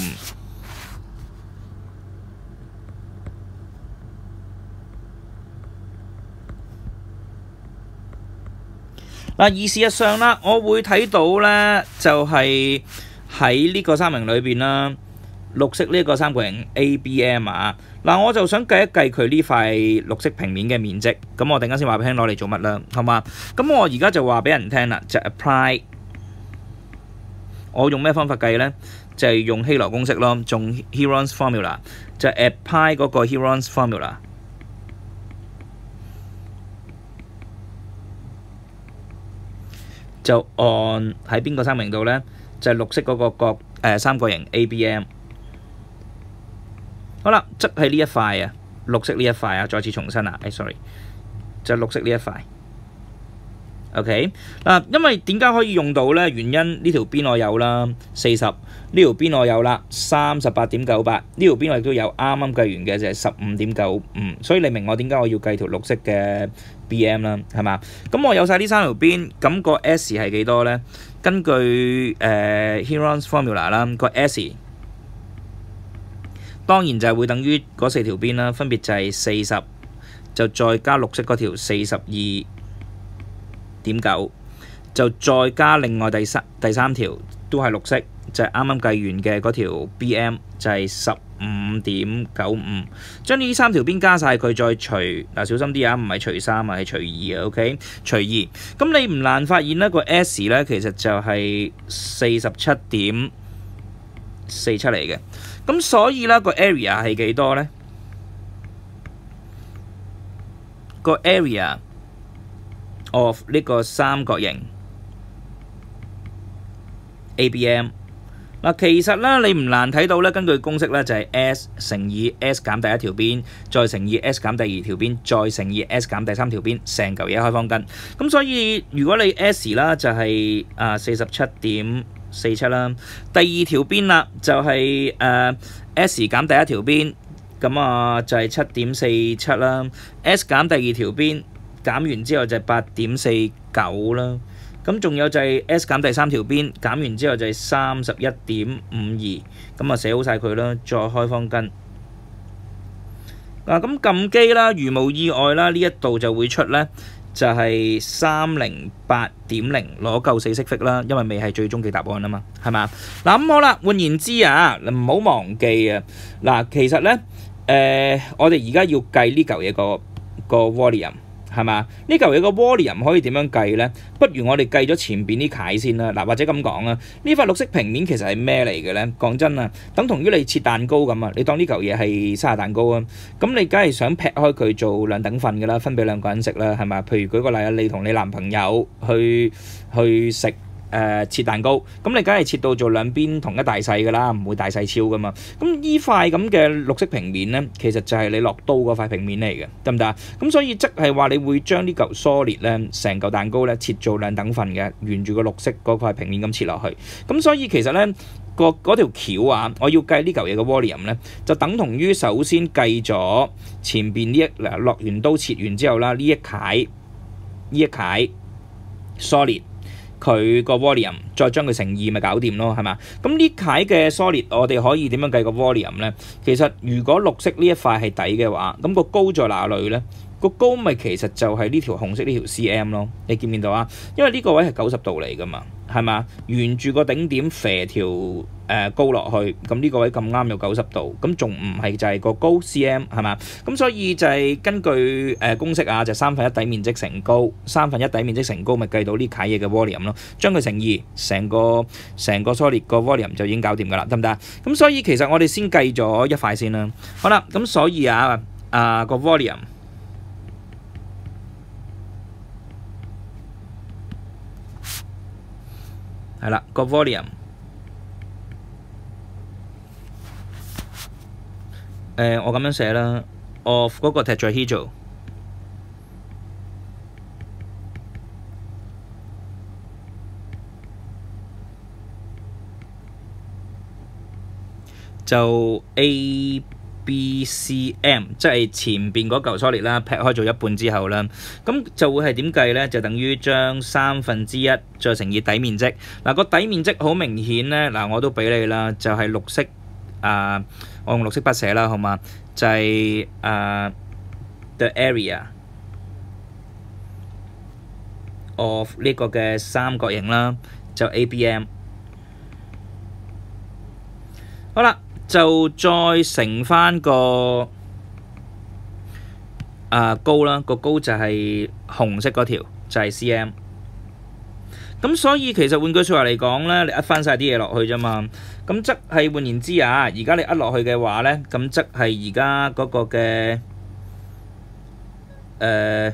嗱，而事實上啦，我會睇到咧，就係喺呢個三角形裏邊啦，綠色呢個三角形 A B M 啊。嗱，我就想計一計佢呢塊綠色平面嘅面積。咁我陣間先話俾你聽攞嚟做乜啦，好嘛？咁我而家就話俾人聽啦，就 apply。我用咩方法計咧？就係用希羅公式咯，用 Heron's formula，就 apply 嗰個 Heron's formula。就按喺邊個三角形度咧？就係、是、綠色嗰個角誒、呃、三角形 A B M。好啦，即係呢一塊啊，綠色呢一塊啊，再次重申啊，誒、哎、sorry，就係綠色呢一塊。OK 嗱，因為點解可以用到咧？原因呢條邊我有啦，四十，呢條邊我有啦，三十八點九八，呢條邊我亦都有，啱啱計完嘅就係十五點九五，所以你明我點解我要計條綠色嘅 B M 啦，係嘛？咁我有晒呢三條邊，咁個 S 係幾多咧？根據誒、呃、Heron's formula 啦，個 S 當然就係會等於嗰四條邊啦，分別就係四十，就再加綠色嗰條四十二點九，就再加另外第三第三條都係綠色，就係啱啱計完嘅嗰條 B M 就係十五點九五，將呢三條邊加晒佢，再除嗱，小心啲啊，唔係除三啊，係除二啊 ，OK， 除二，咁你唔難發現呢個 S 咧其實就係四十七點四七嚟嘅，咁所以咧個 area 係幾多咧？個 area of 呢個三角形 A B M 嗱，其實咧你唔難睇到咧，根據公式咧就係 S 乘以 S 減第一條邊，再乘以 S 減第二條邊，再乘以 S 減第三條邊，成嚿嘢開方根。咁所以如果你 S 啦就係啊四十七點四七啦，第二條邊啦就係誒 S 減第一條邊，咁啊就係七點四七啦 ，S 減第二條邊。減完之後就係八點四九啦，咁仲有就係 S 減第三條邊，減完之後就係三十一點五二，咁啊寫好晒佢啦，再開方根。嗱咁撳機啦，如無意外啦，呢一度就會出咧，就係三零八點零攞夠四色幅啦，因為未係最終嘅答案啊嘛，係嘛？嗱咁好啦，換言之啊，唔好忘記啊，嗱其實咧誒、呃，我哋而家要計呢嚿嘢個個 volume。係嘛？呢嚿嘢個 volume 可以點樣計咧？不如我哋計咗前邊啲楷先啦。嗱，或者咁講啊，呢塊綠色平面其實係咩嚟嘅咧？講真啊，等同於你切蛋糕咁啊。你當呢嚿嘢係生日蛋糕啊，咁你梗係想劈開佢做兩等份㗎啦，分俾兩個人食啦，係嘛？譬如舉個例啊，你同你男朋友去去食。誒、呃、切蛋糕，咁你梗係切到做兩邊同一大細㗎啦，唔會大細超㗎嘛。咁呢塊咁嘅綠色平面咧，其實就係你落刀嗰塊平面嚟嘅，得唔得啊？咁所以即係話你會將呢嚿 solid 咧，成嚿蛋糕咧切做兩等份嘅，沿住個綠色嗰塊平面咁切落去。咁所以其實咧個嗰條橋啊，我要計呢嚿嘢嘅 volume 咧，就等同於首先計咗前邊呢一嗱落完刀切完之後啦，呢一楷呢一楷 solid。佢個 volume 再將佢乘二咪搞掂咯，係嘛？咁呢塊嘅 solid 我哋可以點樣計個 volume 咧？其實如果綠色呢一塊係底嘅話，咁個高在哪裏咧？個高咪其實就係呢條紅色呢條 cm 咯，你見唔見到啊？因為呢個位係九十度嚟㗎嘛，係嘛？沿住個頂點射條誒、呃、高落去，咁呢個位咁啱有九十度，咁仲唔係就係個高 cm 係嘛？咁所以就係根據誒、呃、公式啊，就三分一底面積乘高，三分一底面積乘高咪計到呢楷嘢嘅 volume 咯，將佢乘二，成個成個 solid 個 volume 就已經搞掂㗎啦，得唔得？咁所以其實我哋先計咗一塊先啦。好啦，咁所以啊啊個 volume。係啦，個 volume，誒、呃、我咁樣寫啦 ，of 嗰個 tetrahedral， 誒、 就 A B C M， 即係前邊嗰嚿 solid 啦，劈開做一半之後啦，咁就會係點計呢？就等於將三分之一再乘以底面積。嗱、個底面積好明顯呢，嗱我都俾你啦，就係、是、綠色啊、呃，我用綠色筆寫啦，好嘛？就係、是、啊、呃、the area of 呢個嘅三角形啦，就 A B M。好啦。就再乘翻個啊高啦，個高就係紅色嗰條，就係 C M。咁所以其實換句説話嚟講咧，你呃翻晒啲嘢落去啫嘛。咁即係換言之啊，而家你呃落去嘅話咧，咁即係而家嗰個嘅誒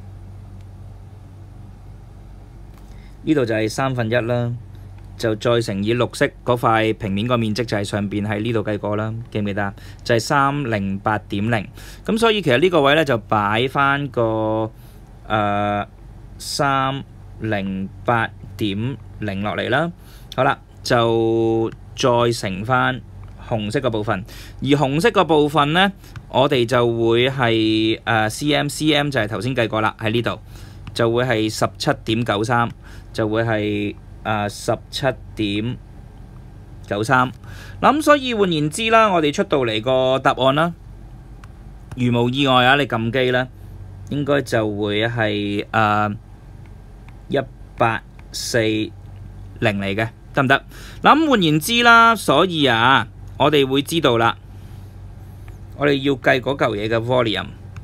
呢度就係三分一啦。就再乘以綠色嗰塊平面個面積就係上邊喺呢度計過啦，記唔記得？就係三零八點零。咁所以其實呢個位咧就擺翻個誒三零八點零落嚟啦。好啦，就再乘翻紅色個部分，而紅色個部分咧，我哋就會係誒 C M C M 就係頭先計過啦，喺呢度就會係十七點九三，就會係。啊，十七點九三。嗱咁，所以換言之啦，我哋出到嚟個答案啦，如無意外啊，你撳機啦，應該就會係啊一八四零嚟嘅，得唔得？嗱咁換言之啦，所以啊，我哋會知道啦，我哋要計嗰嚿嘢嘅 volume，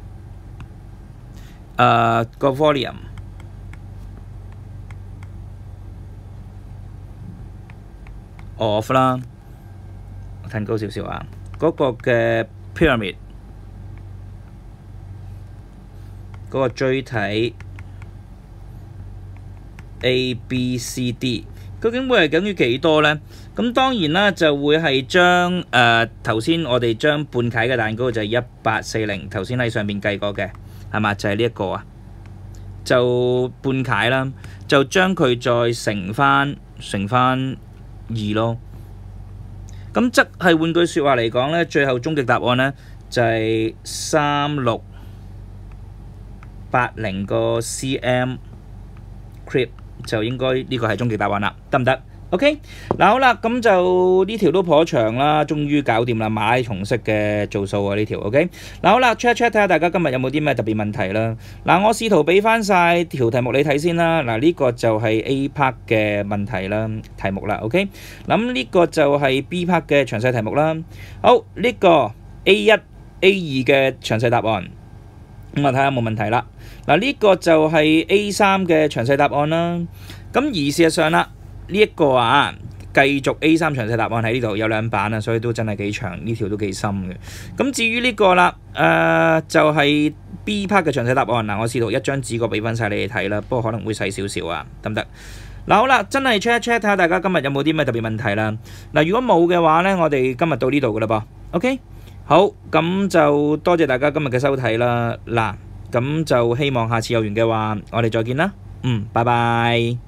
誒個 volume。of 啦，我褪高少少啊，嗰、那個嘅 pyramid 嗰個錐體 A B C D 究竟會係等於幾多呢？咁當然啦，就會係將誒頭先我哋將半解嘅蛋糕就係一八四零，頭先喺上面計過嘅係嘛？就係呢一個啊，就半解啦，就將佢再乘翻乘翻。二咯，咁即係換句説話嚟講呢，最後終極答案呢就係三六八零個 cm crib， 就應該呢個係終極答案啦，得唔得 ？OK， 嗱好啦，咁就呢條都頗長啦，終於搞掂啦，馬拉松式嘅做數啊呢條 OK， 嗱好啦 check check 睇下大家今日有冇啲咩特別問題啦。嗱我試圖俾翻晒條題目你睇先啦。嗱呢個就係 A part 嘅問題啦，題目啦 OK， 咁呢個就係 B part 嘅詳細題目啦。好，呢個 A 一 A 二嘅詳細答案，咁我睇下有冇問題啦。嗱呢個就係 A 三嘅詳細答案啦。咁而事實上啦，呢一個啊，繼續 A 三詳細答案喺呢度有兩版啊，所以都真係幾長，呢條都幾深嘅。咁至於呢個啦，誒、呃、就係、是、B part 嘅詳細答案嗱，我試圖一張紙過俾翻晒你哋睇啦，不過可能會細少少啊，得唔得？嗱好啦，真係 check 一 check 睇下大家今日有冇啲咩特別問題啦。嗱如果冇嘅話呢，我哋今日到呢度噶啦噃 ，OK， 好，咁就多謝大家今日嘅收睇啦。嗱，咁就希望下次有緣嘅話，我哋再見啦。嗯，拜拜。